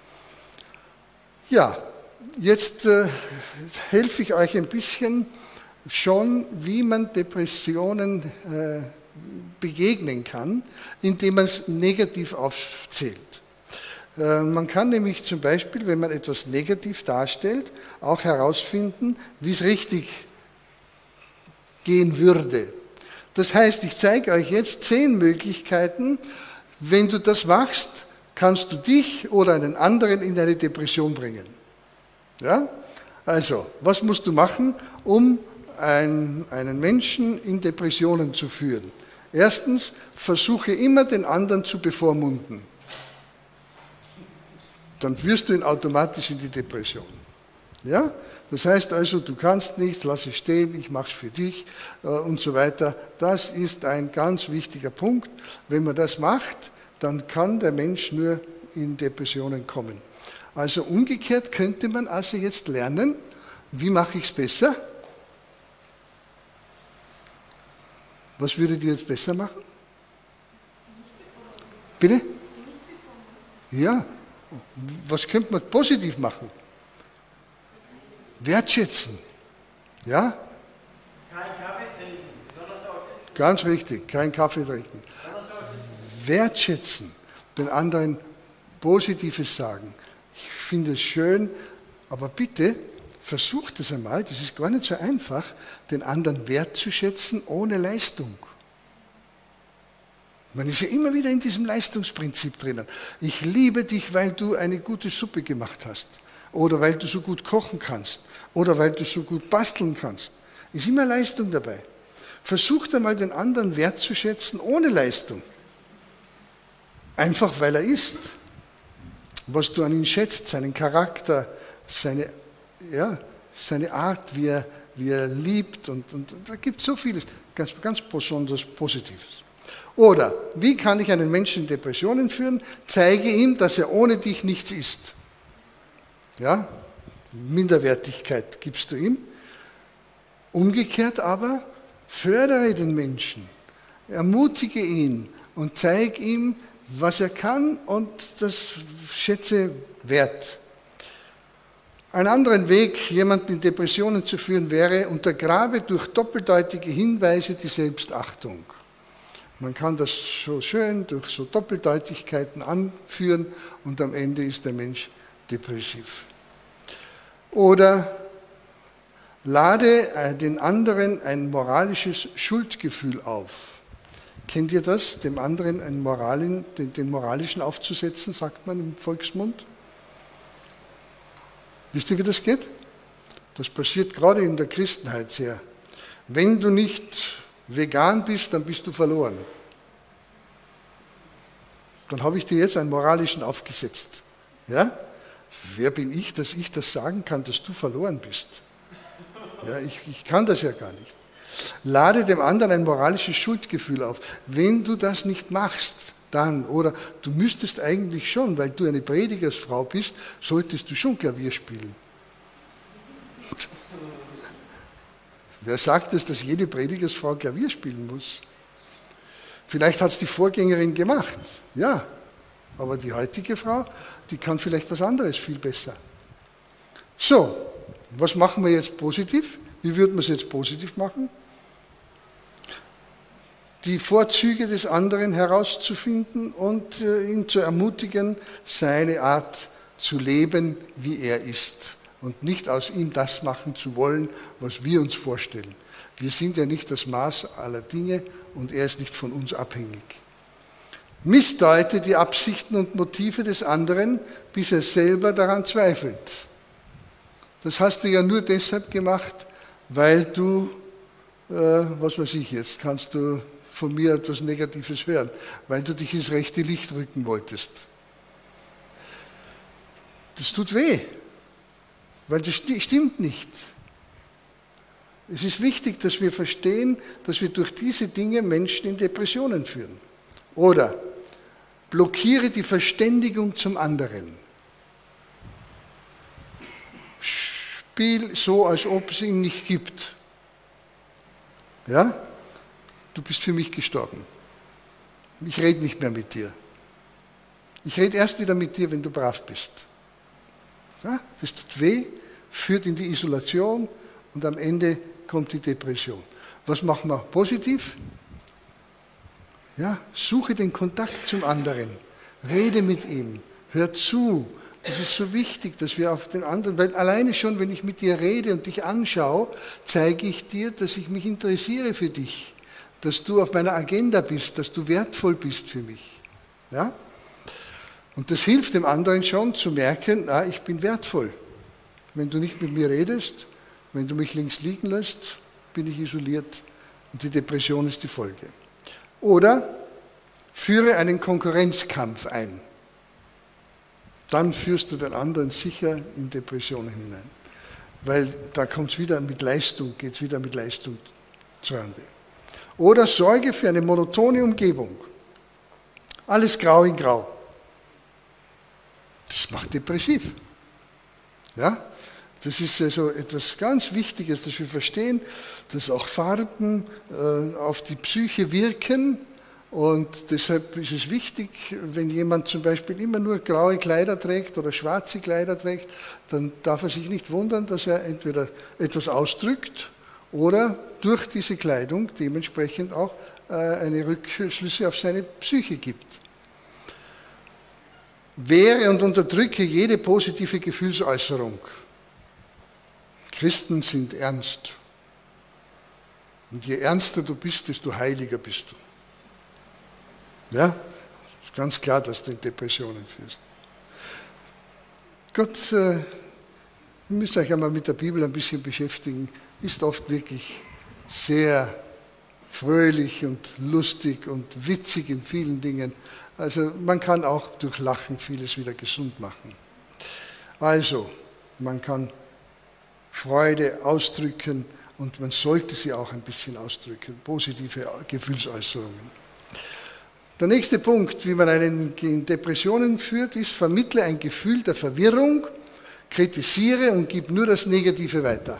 Speaker 1: Ja, jetzt helfe ich euch ein bisschen schon, wie man Depressionen begegnen kann, indem man es negativ aufzählt. Man kann nämlich zum Beispiel, wenn man etwas negativ darstellt, auch herausfinden, wie es richtig gehen würde. Das heißt, ich zeige euch jetzt 10 Möglichkeiten. Wenn du das machst, kannst du dich oder einen anderen in eine Depression bringen. Ja? Also, was musst du machen, um einen Menschen in Depressionen zu führen? Erstens, versuche immer den anderen zu bevormunden. Dann führst du ihn automatisch in die Depression. Ja? Das heißt also, du kannst nicht, lass es stehen, ich mache es für dich und so weiter. Das ist ein ganz wichtiger Punkt. Wenn man das macht, dann kann der Mensch nur in Depressionen kommen. Also umgekehrt könnte man also jetzt lernen, wie mache ich es besser? Was würdet ihr jetzt besser machen? Bitte? Ja. Was könnte man positiv machen? Wertschätzen. Ja?
Speaker 2: Kein Kaffee trinken.
Speaker 1: Ganz richtig, kein Kaffee trinken. Wertschätzen, den anderen Positives sagen. Ich finde es schön, aber bitte versucht es einmal, das ist gar nicht so einfach, den anderen wertzuschätzen ohne Leistung. Man ist ja immer wieder in diesem Leistungsprinzip drinnen. Ich liebe dich, weil du eine gute Suppe gemacht hast. Oder weil du so gut kochen kannst. Oder weil du so gut basteln kannst. Ist immer Leistung dabei. Versucht einmal den anderen wertzuschätzen ohne Leistung. Einfach weil er ist. Was du an ihm schätzt, seinen Charakter, seine Art, wie er liebt. Und da gibt es so vieles, ganz besonders Positives. Oder, wie kann ich einen Menschen in Depressionen führen? Zeige ihm, dass er ohne dich nichts ist. Ja, Minderwertigkeit gibst du ihm. Umgekehrt aber, fördere den Menschen, ermutige ihn und zeige ihm, was er kann und das schätze wert. Ein anderer Weg, jemanden in Depressionen zu führen, wäre, untergrabe durch doppeldeutige Hinweise die Selbstachtung. Man kann das so schön durch so Doppeldeutigkeiten anführen und am Ende ist der Mensch depressiv. Oder lade den anderen ein moralisches Schuldgefühl auf. Kennt ihr das, dem anderen den moralischen aufzusetzen, sagt man im Volksmund? Wisst ihr, wie das geht? Das passiert gerade in der Christenheit sehr. Wenn du nicht vegan bist, dann bist du verloren. Dann habe ich dir jetzt einen moralischen aufgesetzt. Ja? Wer bin ich, dass ich das sagen kann, dass du verloren bist? Ja, ich kann das ja gar nicht. Lade dem anderen ein moralisches Schuldgefühl auf. Wenn du das nicht machst, dann, oder du müsstest eigentlich schon, weil du eine Predigersfrau bist, solltest du schon Klavier spielen. Wer sagt es, dass jede Predigersfrau Klavier spielen muss? Vielleicht hat es die Vorgängerin gemacht, ja. Aber die heutige Frau, die kann vielleicht was anderes viel besser. So, was machen wir jetzt positiv? Wie würden wir es jetzt positiv machen? Die Vorzüge des anderen herauszufinden und ihn zu ermutigen, seine Art zu leben, wie er ist. Und nicht aus ihm das machen zu wollen, was wir uns vorstellen. Wir sind ja nicht das Maß aller Dinge und er ist nicht von uns abhängig. Missdeute die Absichten und Motive des anderen, bis er selber daran zweifelt. Das hast du ja nur deshalb gemacht, weil du, was weiß ich jetzt, kannst du von mir etwas Negatives hören, weil du dich ins rechte Licht rücken wolltest. Das tut weh, weil das stimmt nicht. Es ist wichtig, dass wir verstehen, dass wir durch diese Dinge Menschen in Depressionen führen. Oder blockiere die Verständigung zum anderen. Spiel so, als ob es ihn nicht gibt. Ja? Du bist für mich gestorben. Ich rede nicht mehr mit dir. Ich rede erst wieder mit dir, wenn du brav bist. Ja? Das tut weh, führt in die Isolation und am Ende kommt die Depression. Was machen wir positiv? Ja, suche den Kontakt zum anderen, rede mit ihm, hör zu. Es ist so wichtig, dass wir auf den anderen, weil alleine schon, wenn ich mit dir rede und dich anschaue, zeige ich dir, dass ich mich interessiere für dich, dass du auf meiner Agenda bist, dass du wertvoll bist für mich. Ja? Und das hilft dem anderen schon zu merken, ich bin wertvoll. Wenn du nicht mit mir redest, wenn du mich links liegen lässt, bin ich isoliert und die Depression ist die Folge. Oder führe einen Konkurrenzkampf ein. Dann führst du den anderen sicher in Depressionen hinein. Weil da kommt es wieder mit Leistung, geht es wieder mit Leistung zurande. Oder sorge für eine monotone Umgebung. Alles grau in grau. Das macht depressiv. Ja? Das ist also etwas ganz Wichtiges, dass wir verstehen, dass auch Farben auf die Psyche wirken. Und deshalb ist es wichtig, wenn jemand zum Beispiel immer nur graue Kleider trägt oder schwarze Kleider trägt, dann darf er sich nicht wundern, dass er entweder etwas ausdrückt oder durch diese Kleidung dementsprechend auch eine Rückschlüsse auf seine Psyche gibt. Wehre und unterdrücke jede positive Gefühlsäußerung. Christen sind ernst. Und je ernster du bist, desto heiliger bist du. Ja, ist ganz klar, dass du in Depressionen führst. Gott, ihr müsst euch einmal mit der Bibel ein bisschen beschäftigen, ist oft wirklich sehr fröhlich und lustig und witzig in vielen Dingen. Also man kann auch durch Lachen vieles wieder gesund machen. Also, man kann Freude ausdrücken und man sollte sie auch ein bisschen ausdrücken, positive Gefühlsäußerungen. Der nächste Punkt, wie man einen in Depressionen führt, ist, vermittle ein Gefühl der Verwirrung, kritisiere und gib nur das Negative weiter.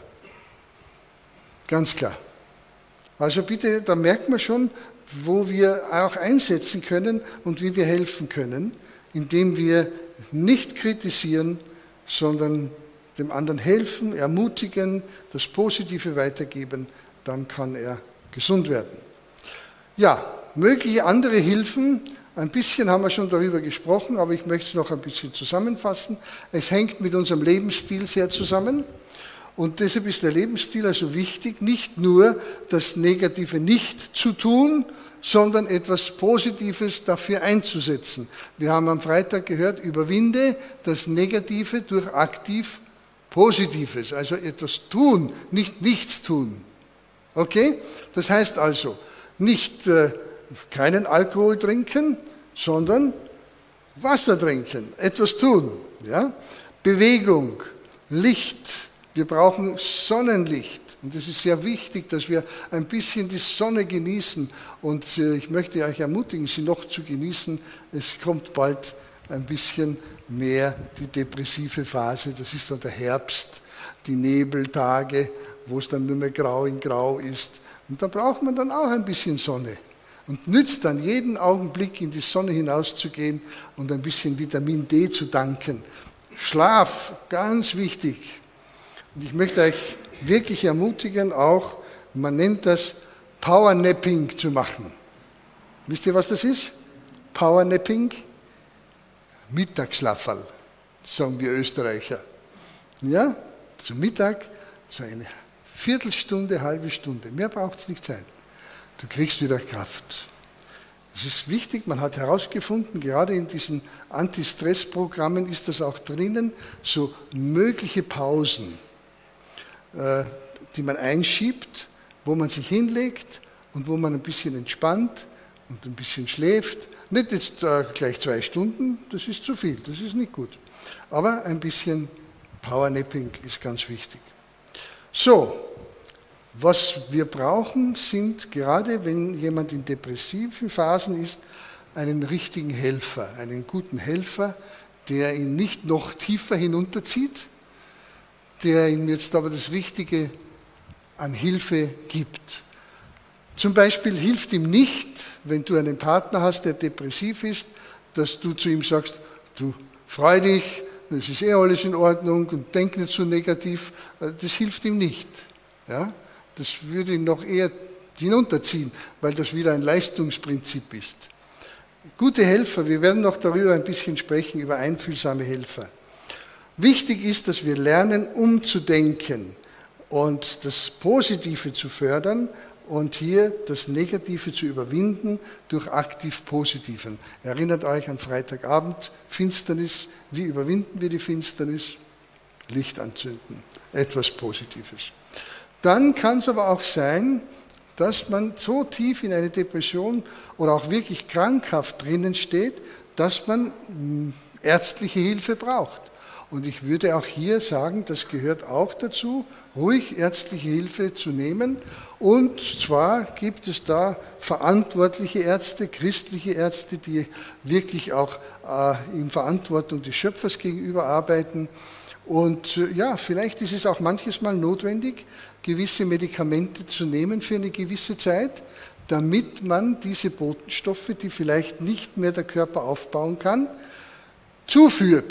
Speaker 1: Ganz klar. Also bitte, da merkt man schon, wo wir auch einsetzen können und wie wir helfen können, indem wir nicht kritisieren, sondern dem anderen helfen, ermutigen, das Positive weitergeben, dann kann er gesund werden. Ja, mögliche andere Hilfen, ein bisschen haben wir schon darüber gesprochen, aber ich möchte es noch ein bisschen zusammenfassen. Es hängt mit unserem Lebensstil sehr zusammen. Und deshalb ist der Lebensstil also wichtig, nicht nur das Negative nicht zu tun, sondern etwas Positives dafür einzusetzen. Wir haben am Freitag gehört, überwinde das Negative durch aktiv Positives, also etwas tun, nicht nichts tun. Okay? Das heißt also, nicht keinen Alkohol trinken, sondern Wasser trinken, etwas tun. Ja? Bewegung, Licht. Wir brauchen Sonnenlicht und es ist sehr wichtig, dass wir ein bisschen die Sonne genießen und ich möchte euch ermutigen, sie noch zu genießen. Es kommt bald ein bisschen mehr die depressive Phase, das ist dann der Herbst, die Nebeltage, wo es dann nur mehr grau in grau ist und da braucht man dann auch ein bisschen Sonne und nützt dann jeden Augenblick in die Sonne hinauszugehen und ein bisschen Vitamin D zu danken. Schlaf, ganz wichtig. Und ich möchte euch wirklich ermutigen, auch, man nennt das Powernapping zu machen. Wisst ihr, was das ist? Powernapping? Mittagsschlafferl, sagen wir Österreicher. Ja, zum Mittag so eine Viertelstunde, halbe Stunde. Mehr braucht es nicht sein. Du kriegst wieder Kraft. Es ist wichtig, man hat herausgefunden, gerade in diesen Anti-Stress-Programmen ist das auch drinnen, so mögliche Pausen, die man einschiebt, wo man sich hinlegt und wo man ein bisschen entspannt und ein bisschen schläft. Nicht jetzt gleich 2 Stunden, das ist zu viel, das ist nicht gut. Aber ein bisschen Powernapping ist ganz wichtig. So, was wir brauchen, sind, gerade wenn jemand in depressiven Phasen ist, einen richtigen Helfer, einen guten Helfer, der ihn nicht noch tiefer hinunterzieht, der ihm jetzt aber das Richtige an Hilfe gibt. Zum Beispiel hilft ihm nicht, wenn du einen Partner hast, der depressiv ist, dass du zu ihm sagst, du freu dich, es ist alles in Ordnung und denk nicht so negativ. Das hilft ihm nicht. Ja? Das würde ihn noch eher hinunterziehen, weil das wieder ein Leistungsprinzip ist. Gute Helfer, wir werden noch darüber ein bisschen sprechen, über einfühlsame Helfer. Wichtig ist, dass wir lernen, umzudenken und das Positive zu fördern und hier das Negative zu überwinden durch aktiv Positiven. Erinnert euch an Freitagabend, Finsternis. Wie überwinden wir die Finsternis? Licht anzünden, etwas Positives. Dann kann es aber auch sein, dass man so tief in eine Depression oder auch wirklich krankhaft drinnen steht, dass man ärztliche Hilfe braucht. Und ich würde auch hier sagen, das gehört auch dazu, ruhig ärztliche Hilfe zu nehmen. Und zwar gibt es da verantwortliche Ärzte, christliche Ärzte, die wirklich auch in Verantwortung des Schöpfers gegenüber arbeiten. Und ja, vielleicht ist es auch manches Mal notwendig, gewisse Medikamente zu nehmen für eine gewisse Zeit, damit man diese Botenstoffe, die vielleicht nicht mehr der Körper aufbauen kann, zuführt,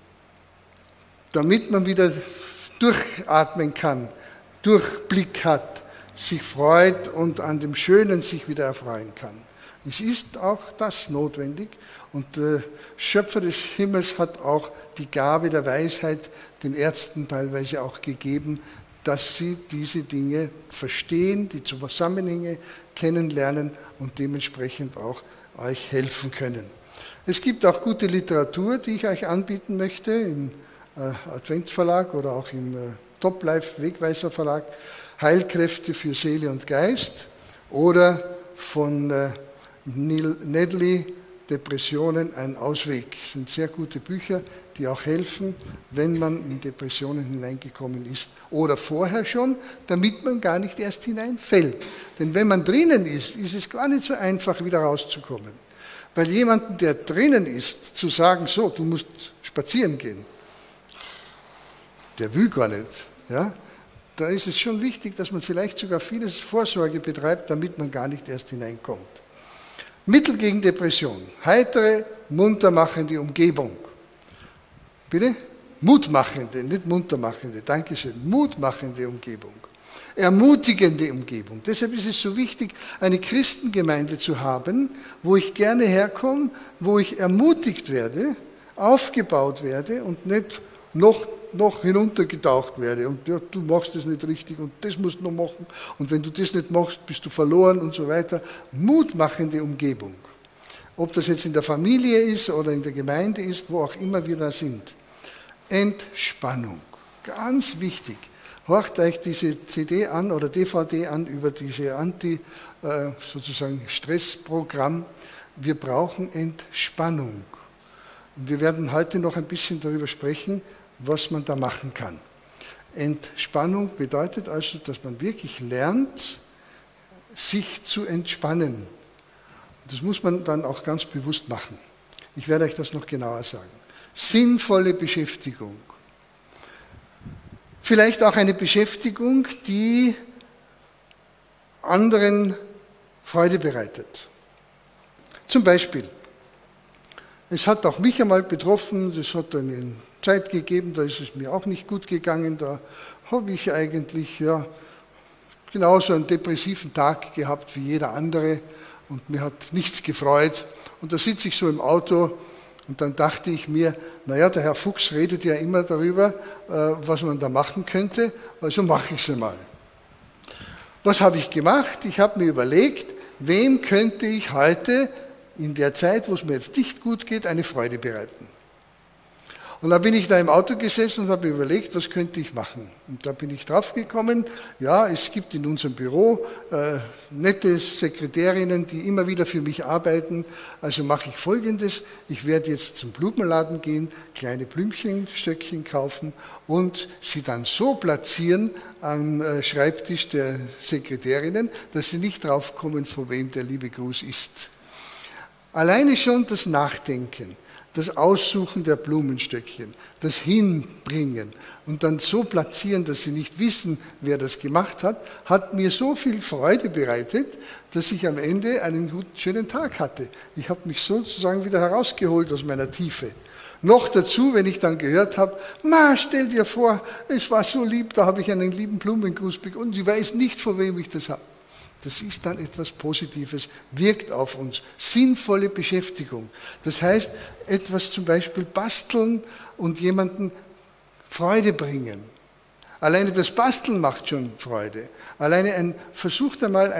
Speaker 1: damit man wieder durchatmen kann, Durchblick hat, sich freut und an dem Schönen sich wieder erfreuen kann. Es ist auch das notwendig und der Schöpfer des Himmels hat auch die Gabe der Weisheit den Ärzten teilweise auch gegeben, dass sie diese Dinge verstehen, die Zusammenhänge kennenlernen und dementsprechend auch euch helfen können. Es gibt auch gute Literatur, die ich euch anbieten möchte, im Adventverlag oder auch im Top Life Wegweiser Verlag, Heilkräfte für Seele und Geist oder von Neil Nedley, Depressionen ein Ausweg. Das sind sehr gute Bücher, die auch helfen, wenn man in Depressionen hineingekommen ist oder vorher schon, damit man gar nicht erst hineinfällt. Denn wenn man drinnen ist, ist es gar nicht so einfach, wieder rauszukommen. Weil jemanden, der drinnen ist, zu sagen, so, du musst spazieren gehen, der will gar nicht. Ja? Da ist es schon wichtig, dass man vielleicht sogar vieles Vorsorge betreibt, damit man gar nicht erst hineinkommt. Mittel gegen Depression. Heitere, muntermachende Umgebung. Bitte? Mutmachende, nicht muntermachende. Dankeschön. Mutmachende Umgebung. Ermutigende Umgebung. Deshalb ist es so wichtig, eine Christengemeinde zu haben, wo ich gerne herkomme, wo ich ermutigt werde, aufgebaut werde und nicht noch hinuntergetaucht werde und ja, du machst das nicht richtig und das musst du noch machen und wenn du das nicht machst, bist du verloren und so weiter. Mutmachende Umgebung. Ob das jetzt in der Familie ist oder in der Gemeinde ist, wo auch immer wir da sind. Entspannung. Ganz wichtig. Horcht euch diese CD an oder DVD an über diese sozusagen Stressprogramm. Wir brauchen Entspannung. Und wir werden heute noch ein bisschen darüber sprechen, was man da machen kann. Entspannung bedeutet also, dass man wirklich lernt, sich zu entspannen. Das muss man dann auch ganz bewusst machen. Ich werde euch das noch genauer sagen. Sinnvolle Beschäftigung. Vielleicht auch eine Beschäftigung, die anderen Freude bereitet. Zum Beispiel, es hat auch mich einmal betroffen, es hat eine Zeit gegeben, da ist es mir auch nicht gut gegangen, da habe ich eigentlich genauso einen depressiven Tag gehabt wie jeder andere und mir hat nichts gefreut. Und da sitze ich so im Auto und dann dachte ich mir, naja, der Herr Fuchs redet ja immer darüber, was man da machen könnte, also mache ich es einmal. Was habe ich gemacht? Ich habe mir überlegt, wem könnte ich heute in der Zeit, wo es mir jetzt nicht gut geht, eine Freude bereiten. Und dann bin ich da im Auto gesessen und habe mir überlegt, was könnte ich machen. Und da bin ich drauf gekommen, ja, es gibt in unserem Büro nette Sekretärinnen, die immer wieder für mich arbeiten. Also mache ich Folgendes, ich werde jetzt zum Blumenladen gehen, kleine Blümchenstöckchen kaufen und sie dann so platzieren am Schreibtisch der Sekretärinnen, dass sie nicht draufkommen, von wem der liebe Gruß ist. Alleine schon das Nachdenken, das Aussuchen der Blumenstöckchen, das Hinbringen und dann so platzieren, dass sie nicht wissen, wer das gemacht hat, hat mir so viel Freude bereitet, dass ich am Ende einen guten, schönen Tag hatte. Ich habe mich sozusagen wieder herausgeholt aus meiner Tiefe. Noch dazu, wenn ich dann gehört habe, stell dir vor, es war so lieb, da habe ich einen lieben Blumengruß bekommen und ich weiß nicht, von wem ich das habe. Das ist dann etwas Positives, wirkt auf uns. Sinnvolle Beschäftigung. Das heißt, etwas zum Beispiel basteln und jemandem Freude bringen. Alleine das Basteln macht schon Freude. Alleine versucht einmal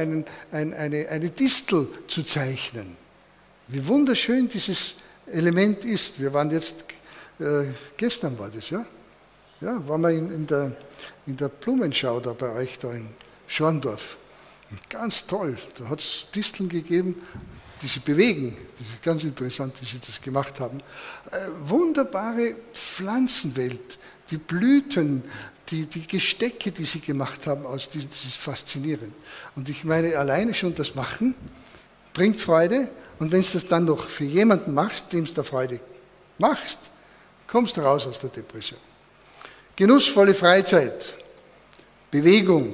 Speaker 1: eine Distel zu zeichnen. Wie wunderschön dieses Element ist. Wir waren jetzt, gestern war das, ja? Ja, waren wir in der Blumenschau da bei euch da in Schorndorf. Ganz toll, da hat es Disteln gegeben, die sich bewegen. Das ist ganz interessant, wie sie das gemacht haben. Wunderbare Pflanzenwelt, die Blüten, die Gestecke, die sie gemacht haben, das ist faszinierend. Und ich meine, alleine schon das Machen bringt Freude. Und wenn du das dann noch für jemanden machst, dem es da Freude machst, kommst du raus aus der Depression. Genussvolle Freizeit, Bewegung.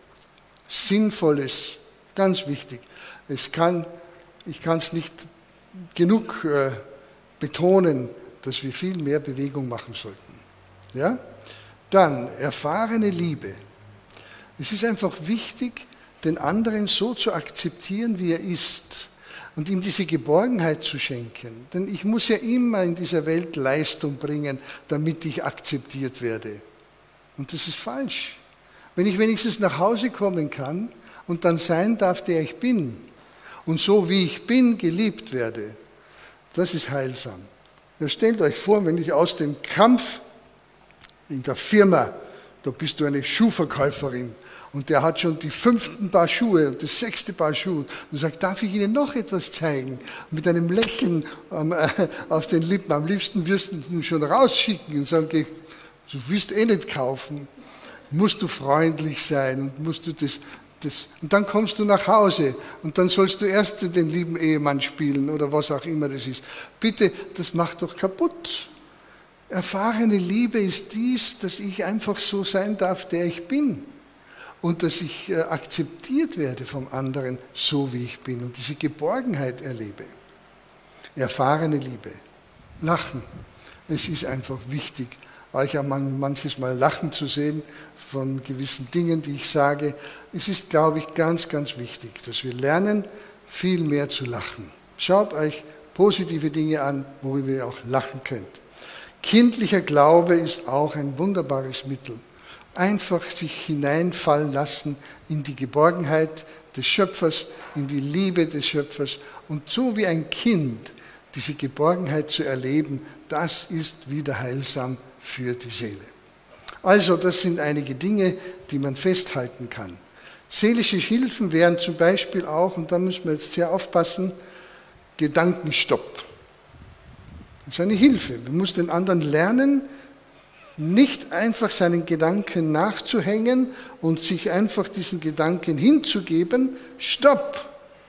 Speaker 1: Sinnvolles, ganz wichtig. Ich kann es nicht genug betonen, dass wir viel mehr Bewegung machen sollten. Ja? Dann erfahrene Liebe. Es ist einfach wichtig, den anderen so zu akzeptieren, wie er ist und ihm diese Geborgenheit zu schenken. Denn ich muss ja immer in dieser Welt Leistung bringen, damit ich akzeptiert werde. Und das ist falsch. Wenn ich wenigstens nach Hause kommen kann und dann sein darf, der ich bin und so wie ich bin geliebt werde, das ist heilsam. Ja, stellt euch vor, wenn ich aus dem Kampf in der Firma, da bist du eine Schuhverkäuferin und der hat schon die 5. Paar Schuhe und das 6. Paar Schuhe und sagt, darf ich Ihnen noch etwas zeigen? Mit einem Lächeln auf den Lippen. Am liebsten wirst du ihn schon rausschicken und sagen, du willst eh nicht kaufen. Musst du freundlich sein und musst du das. Und dann kommst du nach Hause und dann sollst du erst den lieben Ehemann spielen oder was auch immer das ist. Bitte, das macht doch kaputt. Erfahrene Liebe ist dies, dass ich einfach so sein darf, der ich bin. Und dass ich akzeptiert werde vom anderen, so wie ich bin. Und diese Geborgenheit erlebe. Erfahrene Liebe. Lachen. Es ist einfach wichtig, euch auch manches Mal lachen zu sehen von gewissen Dingen, die ich sage. Es ist, glaube ich, ganz, ganz wichtig, dass wir lernen, viel mehr zu lachen. Schaut euch positive Dinge an, worüber ihr auch lachen könnt. Kindlicher Glaube ist auch ein wunderbares Mittel. Einfach sich hineinfallen lassen in die Geborgenheit des Schöpfers, in die Liebe des Schöpfers. Und so wie ein Kind diese Geborgenheit zu erleben, das ist wieder heilsam für die Seele. Also das sind einige Dinge, die man festhalten kann. Seelische Hilfen wären zum Beispiel auch, und da müssen wir jetzt sehr aufpassen, Gedankenstopp. Das ist eine Hilfe. Man muss den anderen lernen, nicht einfach seinen Gedanken nachzuhängen und sich einfach diesen Gedanken hinzugeben. Stopp!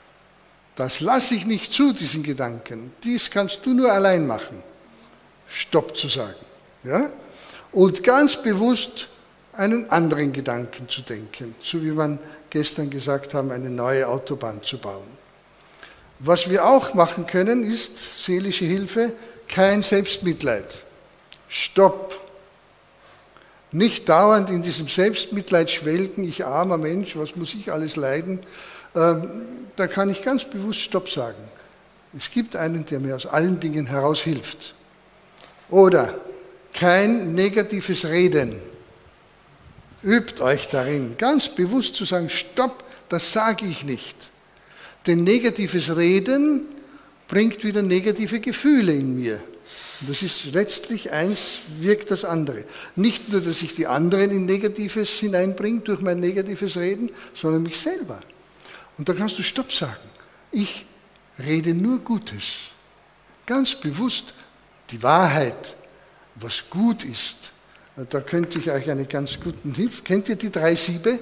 Speaker 1: Das lasse ich nicht zu, diesen Gedanken. Dies kannst du nur allein machen. Stopp zu sagen. Ja? Und ganz bewusst einen anderen Gedanken zu denken, so wie wir gestern gesagt haben, eine neue Autobahn zu bauen. Was wir auch machen können, ist seelische Hilfe, kein Selbstmitleid. Stopp. Nicht dauernd in diesem Selbstmitleid schwelgen, ich armer Mensch, was muss ich alles leiden? Da kann ich ganz bewusst Stopp sagen. Es gibt einen, der mir aus allen Dingen heraus hilft. Oder kein negatives Reden. Übt euch darin, ganz bewusst zu sagen, Stopp, das sage ich nicht. Denn negatives Reden bringt wieder negative Gefühle in mir. Und das ist letztlich eins, wirkt das andere. Nicht nur, dass ich die anderen in Negatives hineinbringe durch mein negatives Reden, sondern mich selber. Und da kannst du Stopp sagen. Ich rede nur Gutes. Ganz bewusst die Wahrheit, was gut ist. Da könnte ich euch einen ganz guten Hilfe. Kennt ihr die 3 Siebe?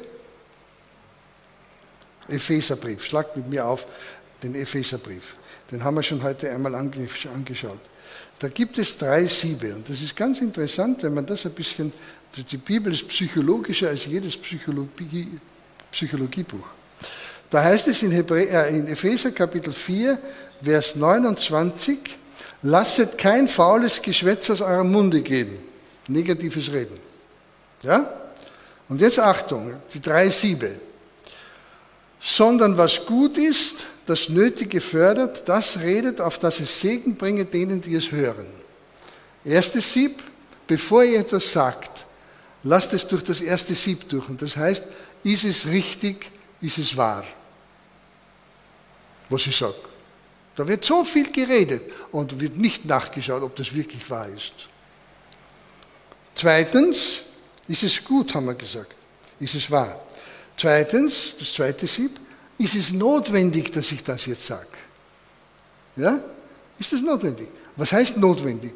Speaker 1: Epheserbrief. Schlagt mit mir auf den Epheserbrief. Den haben wir schon heute einmal angeschaut. Da gibt es 3 Siebe. Und das ist ganz interessant, wenn man das ein bisschen, die Bibel ist psychologischer als jedes Psychologiebuch. Da heißt es in Epheser Kapitel 4, Vers 29, lasset kein faules Geschwätz aus eurem Munde gehen. Negatives Reden. Ja? Und jetzt Achtung, die 3 Siebe. Sondern was gut ist, das Nötige fördert, das redet, auf dass es Segen bringe denen, die es hören. Erstes Sieb, bevor ihr etwas sagt, lasst es durch das erste Sieb durch. Und das heißt, ist es richtig, ist es wahr, was ich sage. Da wird so viel geredet und wird nicht nachgeschaut, ob das wirklich wahr ist. Zweitens, ist es gut, haben wir gesagt. Ist es wahr? Zweitens, das zweite Sieb, ist es notwendig, dass ich das jetzt sage? Ja? Ist es notwendig? Was heißt notwendig?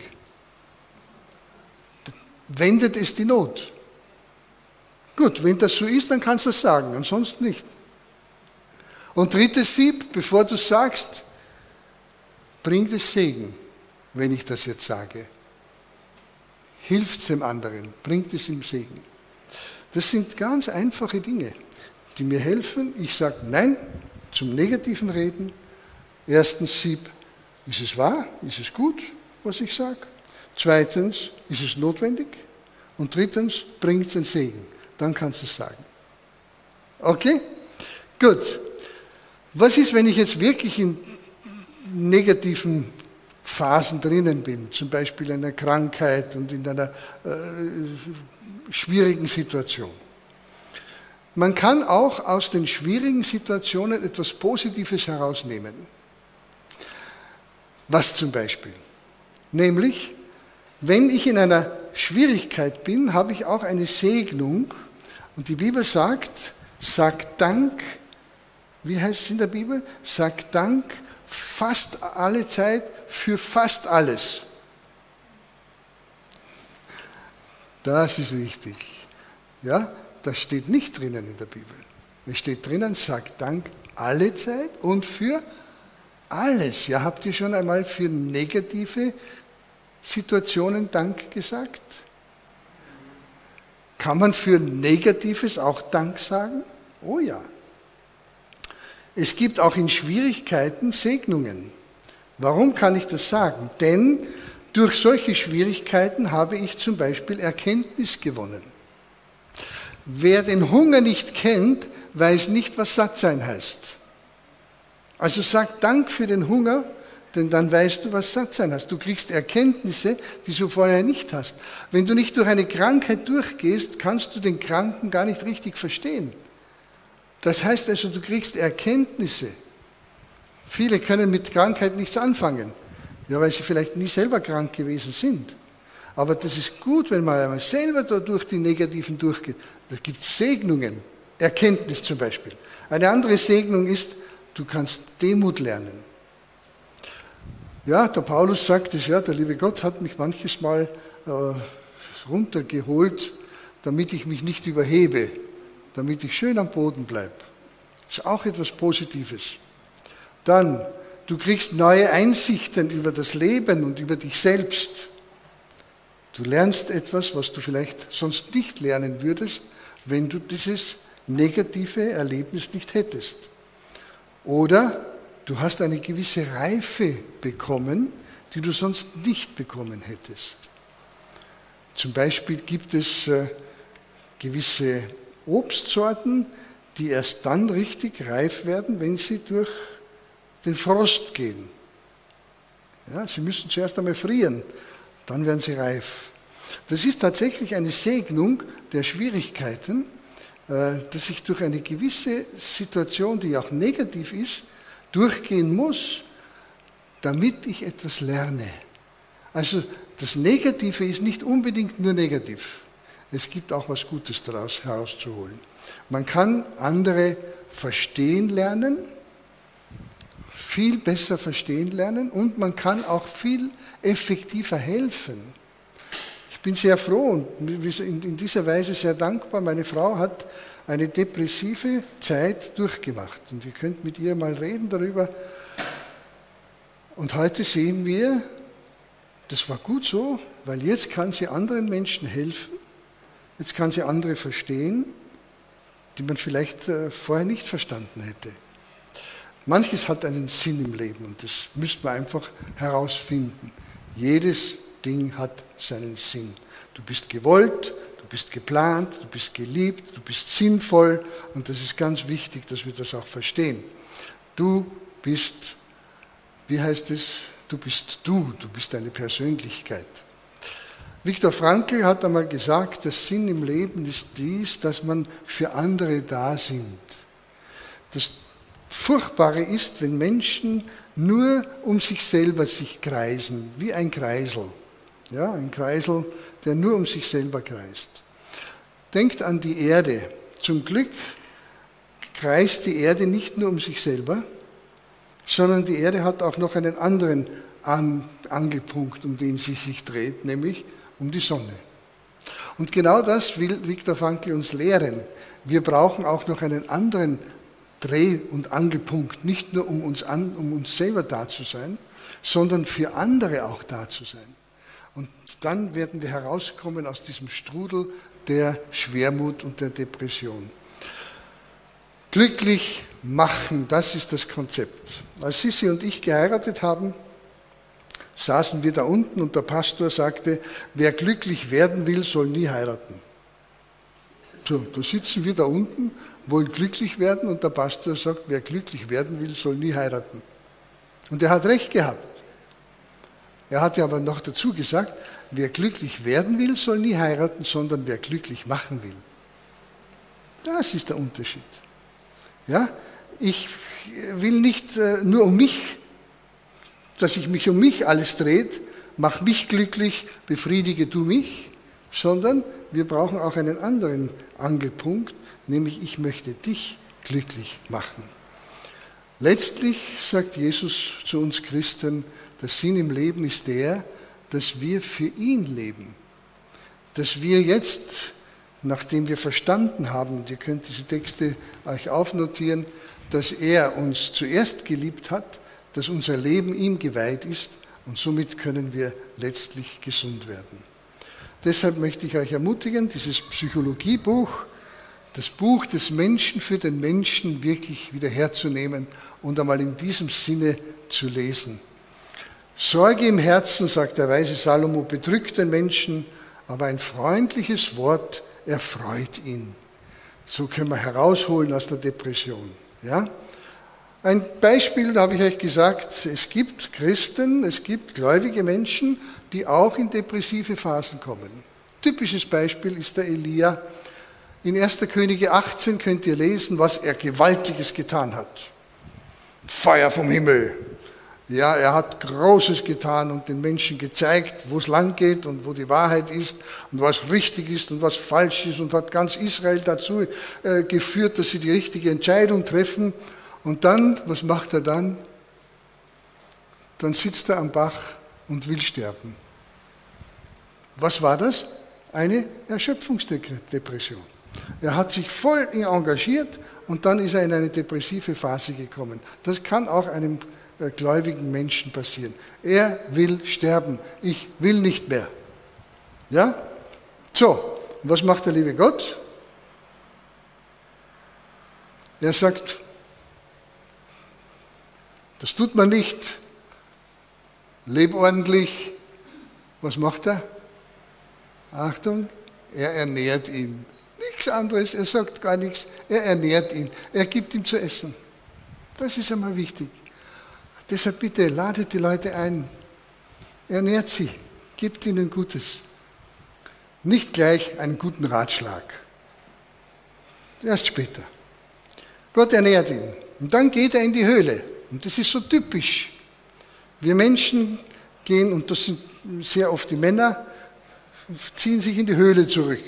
Speaker 1: Wendet es die Not. Gut, wenn das so ist, dann kannst du das sagen, ansonsten nicht. Und drittes Sieb, bevor du sagst, bringt es Segen, wenn ich das jetzt sage. Hilft es dem anderen, bringt es ihm Segen. Das sind ganz einfache Dinge, die mir helfen. Ich sage Nein zum negativen Reden. Erstens Sieb, ist es wahr, ist es gut, was ich sage? Zweitens, ist es notwendig? Und drittens, bringt es einen Segen. Dann kannst du es sagen. Okay? Gut. Was ist, wenn ich jetzt wirklich in negativen Phasen drinnen bin, zum Beispiel in einer Krankheit und in einer schwierigen Situation? Man kann auch aus den schwierigen Situationen etwas Positives herausnehmen. Was zum Beispiel? Nämlich, wenn ich in einer Schwierigkeit bin, habe ich auch eine Segnung. Und die Bibel sagt, sag Dank, wie heißt es in der Bibel? Sag Dank fast alle Zeit für fast alles. Das ist wichtig. Ja, das steht nicht drinnen in der Bibel. Es steht drinnen, sag Dank alle Zeit und für alles. Ja, habt ihr schon einmal für negative Situationen Dank gesagt? Kann man für Negatives auch Dank sagen? Oh ja. Es gibt auch in Schwierigkeiten Segnungen. Warum kann ich das sagen? Denn durch solche Schwierigkeiten habe ich zum Beispiel Erkenntnis gewonnen. Wer den Hunger nicht kennt, weiß nicht, was satt sein heißt. Also sag Dank für den Hunger, denn dann weißt du, was satt sein heißt. Du kriegst Erkenntnisse, die du vorher nicht hast. Wenn du nicht durch eine Krankheit durchgehst, kannst du den Kranken gar nicht richtig verstehen. Das heißt also, du kriegst Erkenntnisse. Viele können mit Krankheit nichts anfangen, ja, weil sie vielleicht nie selber krank gewesen sind. Aber das ist gut, wenn man einmal selber da durch die Negativen durchgeht. Da gibt es Segnungen, Erkenntnis zum Beispiel. Eine andere Segnung ist, du kannst Demut lernen. Ja, der Paulus sagt es, ja, der liebe Gott hat mich manches Mal runtergeholt, damit ich mich nicht überhebe, damit ich schön am Boden bleibe. Das ist auch etwas Positives. Dann, du kriegst neue Einsichten über das Leben und über dich selbst. Du lernst etwas, was du vielleicht sonst nicht lernen würdest, wenn du dieses negative Erlebnis nicht hättest. Oder du hast eine gewisse Reife bekommen, die du sonst nicht bekommen hättest. Zum Beispiel gibt es gewisse Obstsorten, die erst dann richtig reif werden, wenn sie durch den Frost gehen. Ja, sie müssen zuerst einmal frieren, dann werden sie reif. Das ist tatsächlich eine Segnung der Schwierigkeiten, dass ich durch eine gewisse Situation, die auch negativ ist, durchgehen muss, damit ich etwas lerne. Also das Negative ist nicht unbedingt nur negativ. Es gibt auch was Gutes daraus herauszuholen. Man kann andere verstehen lernen, viel besser verstehen lernen und man kann auch viel effektiver helfen. Ich bin sehr froh und in dieser Weise sehr dankbar. Meine Frau hat eine depressive Zeit durchgemacht und ihr könnt mit ihr mal reden darüber. Und heute sehen wir, das war gut so, weil jetzt kann sie anderen Menschen helfen, jetzt kann sie andere verstehen, die man vielleicht vorher nicht verstanden hätte. Manches hat einen Sinn im Leben und das müsste man einfach herausfinden. Jedes Ding hat seinen Sinn. Du bist gewollt, du bist geplant, du bist geliebt, du bist sinnvoll und das ist ganz wichtig, dass wir das auch verstehen. Du bist, wie heißt es, du bist eine Persönlichkeit. Viktor Frankl hat einmal gesagt, der Sinn im Leben ist dies, dass man für andere da sind. Das Furchtbare ist, wenn Menschen nur um sich selber sich kreisen, wie ein Kreisel. Ja, ein Kreisel, der nur um sich selber kreist. Denkt an die Erde. Zum Glück kreist die Erde nicht nur um sich selber, sondern die Erde hat auch noch einen anderen Angelpunkt, um den sie sich dreht, nämlich um die Sonne. Und genau das will Viktor Frankl uns lehren. Wir brauchen auch noch einen anderen Dreh- und Angelpunkt, nicht nur um uns selber da zu sein, sondern für andere auch da zu sein. Und dann werden wir herauskommen aus diesem Strudel der Schwermut und der Depression. Glücklich machen, das ist das Konzept. Als Sissi und ich geheiratet haben, saßen wir da unten und der Pastor sagte, wer glücklich werden will, soll nie heiraten. So, da sitzen wir da unten, wollen glücklich werden und der Pastor sagt, wer glücklich werden will, soll nie heiraten. Und er hat recht gehabt. Er hatte aber noch dazu gesagt, wer glücklich werden will, soll nie heiraten, sondern wer glücklich machen will. Das ist der Unterschied. Ja? Ich will nicht nur um mich, dass sich mich um mich alles dreht, mach mich glücklich, befriedige du mich, sondern wir brauchen auch einen anderen Angelpunkt, nämlich ich möchte dich glücklich machen. Letztlich sagt Jesus zu uns Christen, der Sinn im Leben ist der, dass wir für ihn leben. Dass wir jetzt, nachdem wir verstanden haben, und ihr könnt diese Texte euch aufnotieren, dass er uns zuerst geliebt hat, dass unser Leben ihm geweiht ist und somit können wir letztlich gesund werden. Deshalb möchte ich euch ermutigen, dieses Psychologiebuch, das Buch des Menschen für den Menschen wirklich wieder herzunehmen und einmal in diesem Sinne zu lesen. Sorge im Herzen, sagt der weise Salomo, bedrückt den Menschen, aber ein freundliches Wort erfreut ihn. So können wir herausholen aus der Depression. Ja? Ein Beispiel, da habe ich euch gesagt, es gibt Christen, es gibt gläubige Menschen, die auch in depressive Phasen kommen. Typisches Beispiel ist der Elia. In 1. Könige 18 könnt ihr lesen, was er Gewaltiges getan hat. Feuer vom Himmel. Ja, er hat Großes getan und den Menschen gezeigt, wo es lang geht und wo die Wahrheit ist und was richtig ist und was falsch ist und hat ganz Israel dazu geführt, dass sie die richtige Entscheidung treffen. Und dann, was macht er dann? Dann sitzt er am Bach und will sterben. Was war das? Eine Erschöpfungsdepression. Er hat sich voll engagiert und dann ist er in eine depressive Phase gekommen. Das kann auch einem gläubigen Menschen passieren. Er will sterben. Ich will nicht mehr. Ja? So, und was macht der liebe Gott? Er sagt, das tut man nicht. Leb ordentlich. Was macht er? Achtung, er ernährt ihn. Nichts anderes, er sagt gar nichts. Er ernährt ihn. Er gibt ihm zu essen. Das ist einmal wichtig. Deshalb bitte, ladet die Leute ein. Ernährt sie. Gebt ihnen Gutes. Nicht gleich einen guten Ratschlag. Erst später. Gott ernährt ihn. Und dann geht er in die Höhle. Und das ist so typisch. Wir Menschen gehen, und das sind sehr oft die Männer, ziehen sich in die Höhle zurück.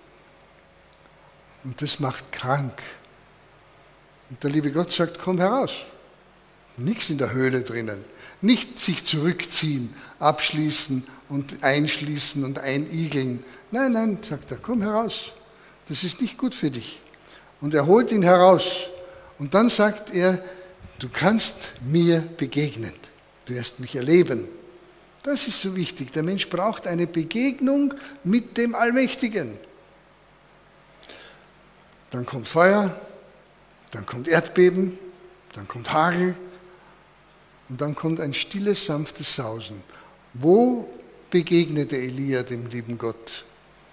Speaker 1: Und das macht krank. Und der liebe Gott sagt, komm heraus. Nichts in der Höhle drinnen. Nicht sich zurückziehen, abschließen und einschließen und einigeln. Nein, nein, sagt er, komm heraus. Das ist nicht gut für dich. Und er holt ihn heraus. Und dann sagt er, du kannst mir begegnen. Du wirst mich erleben. Das ist so wichtig. Der Mensch braucht eine Begegnung mit dem Allmächtigen. Dann kommt Feuer, dann kommt Erdbeben, dann kommt Hagel und dann kommt ein stilles, sanftes Sausen. Wo begegnete Elia dem lieben Gott?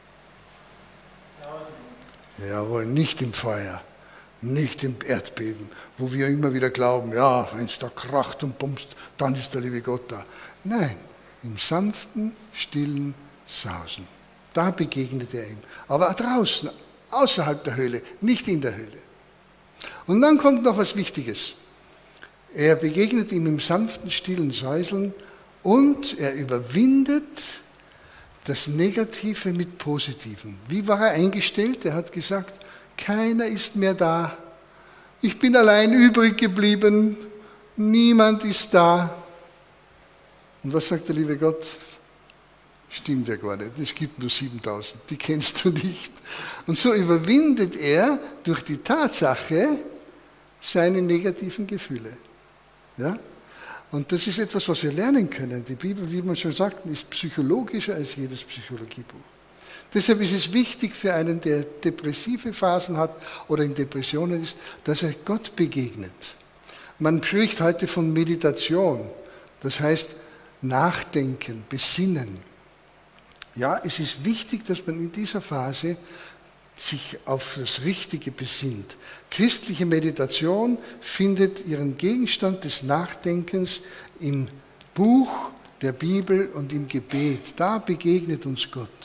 Speaker 1: Jawohl, nicht im Feuer, nicht im Erdbeben, wo wir immer wieder glauben, ja, wenn es da kracht und bumst, dann ist der liebe Gott da. Nein, im sanften, stillen Sausen. Da begegnet er ihm. Aber draußen, außerhalb der Höhle, nicht in der Höhle. Und dann kommt noch was Wichtiges. Er begegnet ihm im sanften, stillen Säuseln und er überwindet das Negative mit Positivem. Wie war er eingestellt? Er hat gesagt, keiner ist mehr da. Ich bin allein übrig geblieben. Niemand ist da. Und was sagt der liebe Gott? Stimmt ja gar nicht. Es gibt nur 7000. Die kennst du nicht. Und so überwindet er durch die Tatsache seine negativen Gefühle. Ja? Und das ist etwas, was wir lernen können. Die Bibel, wie man schon sagt, ist psychologischer als jedes Psychologiebuch. Deshalb ist es wichtig für einen, der depressive Phasen hat oder in Depressionen ist, dass er Gott begegnet. Man spricht heute von Meditation. Das heißt, nachdenken, besinnen. Ja, es ist wichtig, dass man in dieser Phase sich auf das Richtige besinnt. Christliche Meditation findet ihren Gegenstand des Nachdenkens im Buch der Bibel und im Gebet. Da begegnet uns Gott.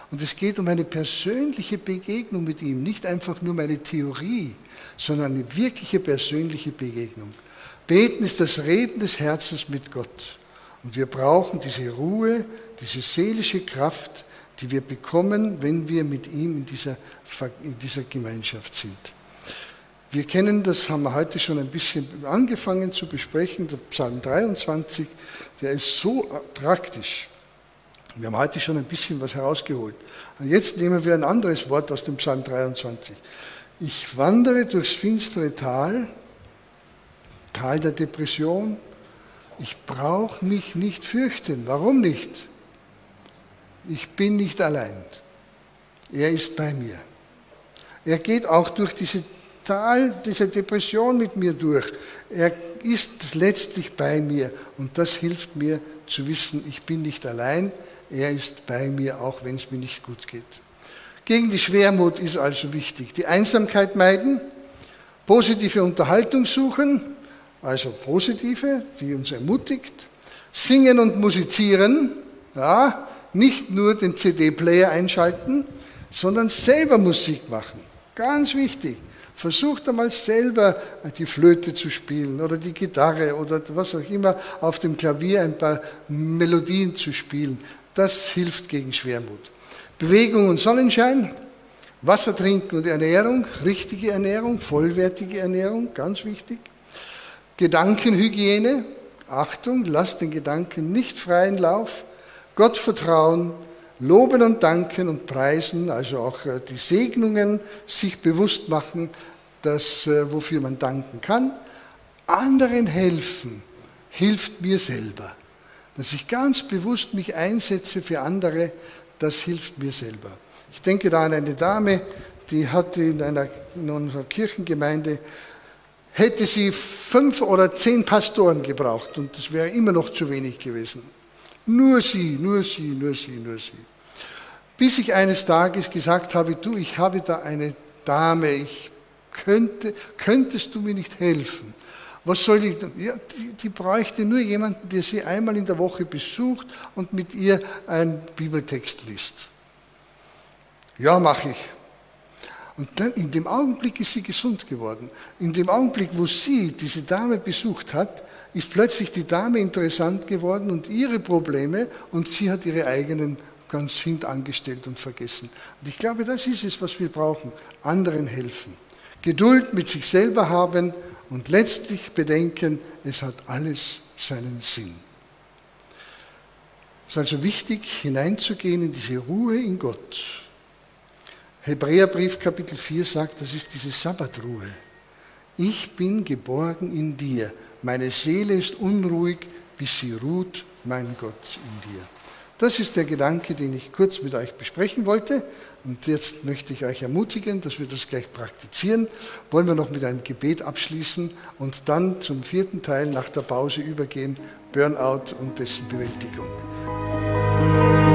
Speaker 1: Und es geht um eine persönliche Begegnung mit ihm, nicht einfach nur meine Theorie, sondern eine wirkliche persönliche Begegnung. Beten ist das Reden des Herzens mit Gott. Und wir brauchen diese Ruhe, diese seelische Kraft, die wir bekommen, wenn wir mit ihm in dieser Gemeinschaft sind. Wir kennen das, haben wir heute schon ein bisschen angefangen zu besprechen, der Psalm 23, der ist so praktisch. Wir haben heute schon ein bisschen was herausgeholt. Und jetzt nehmen wir ein anderes Wort aus dem Psalm 23. Ich wandere durchs finstere Tal, Tal der Depression. Ich brauche mich nicht fürchten. Warum nicht? Ich bin nicht allein. Er ist bei mir. Er geht auch durch diese Tal dieser Depression mit mir durch. Er ist letztlich bei mir und das hilft mir zu wissen, ich bin nicht allein, er ist bei mir, auch wenn es mir nicht gut geht. Gegen die Schwermut ist also wichtig. Die Einsamkeit meiden, positive Unterhaltung suchen, also positive, die uns ermutigt, singen und musizieren, ja, nicht nur den CD-Player einschalten, sondern selber Musik machen. Ganz wichtig. Versucht einmal selber die Flöte zu spielen oder die Gitarre oder was auch immer, auf dem Klavier ein paar Melodien zu spielen. Das hilft gegen Schwermut. Bewegung und Sonnenschein, Wasser trinken und Ernährung, richtige Ernährung, vollwertige Ernährung, ganz wichtig. Gedankenhygiene, Achtung, lasst den Gedanken nicht freien Lauf. Gott vertrauen, loben und danken und preisen, also auch die Segnungen sich bewusst machen, das, wofür man danken kann. Anderen helfen, hilft mir selber. Dass ich ganz bewusst mich einsetze für andere, das hilft mir selber. Ich denke da an eine Dame, die hatte in unserer Kirchengemeinde, hätte sie 5 oder 10 Pastoren gebraucht und das wäre immer noch zu wenig gewesen. Nur sie. Bis ich eines Tages gesagt habe, du, ich habe da eine Dame, könntest du mir nicht helfen? Was soll ich tun? Ja, die bräuchte nur jemanden, der sie einmal in der Woche besucht und mit ihr einen Bibeltext liest. Ja, mache ich. Und dann in dem Augenblick ist sie gesund geworden. In dem Augenblick, wo sie diese Dame besucht hat, ist plötzlich die Dame interessant geworden und ihre Probleme und sie hat ihre eigenen ganz hintangestellt und vergessen. Und ich glaube, das ist es, was wir brauchen. Anderen helfen. Geduld mit sich selber haben und letztlich bedenken, es hat alles seinen Sinn. Es ist also wichtig, hineinzugehen in diese Ruhe in Gott. Hebräerbrief Kapitel 4 sagt, das ist diese Sabbatruhe. Ich bin geborgen in dir. Meine Seele ist unruhig, bis sie ruht, mein Gott, in dir. Das ist der Gedanke, den ich kurz mit euch besprechen wollte. Und jetzt möchte ich euch ermutigen, dass wir das gleich praktizieren. Wollen wir noch mit einem Gebet abschließen und dann zum 4. Teil nach der Pause übergehen, Burnout und dessen Bewältigung.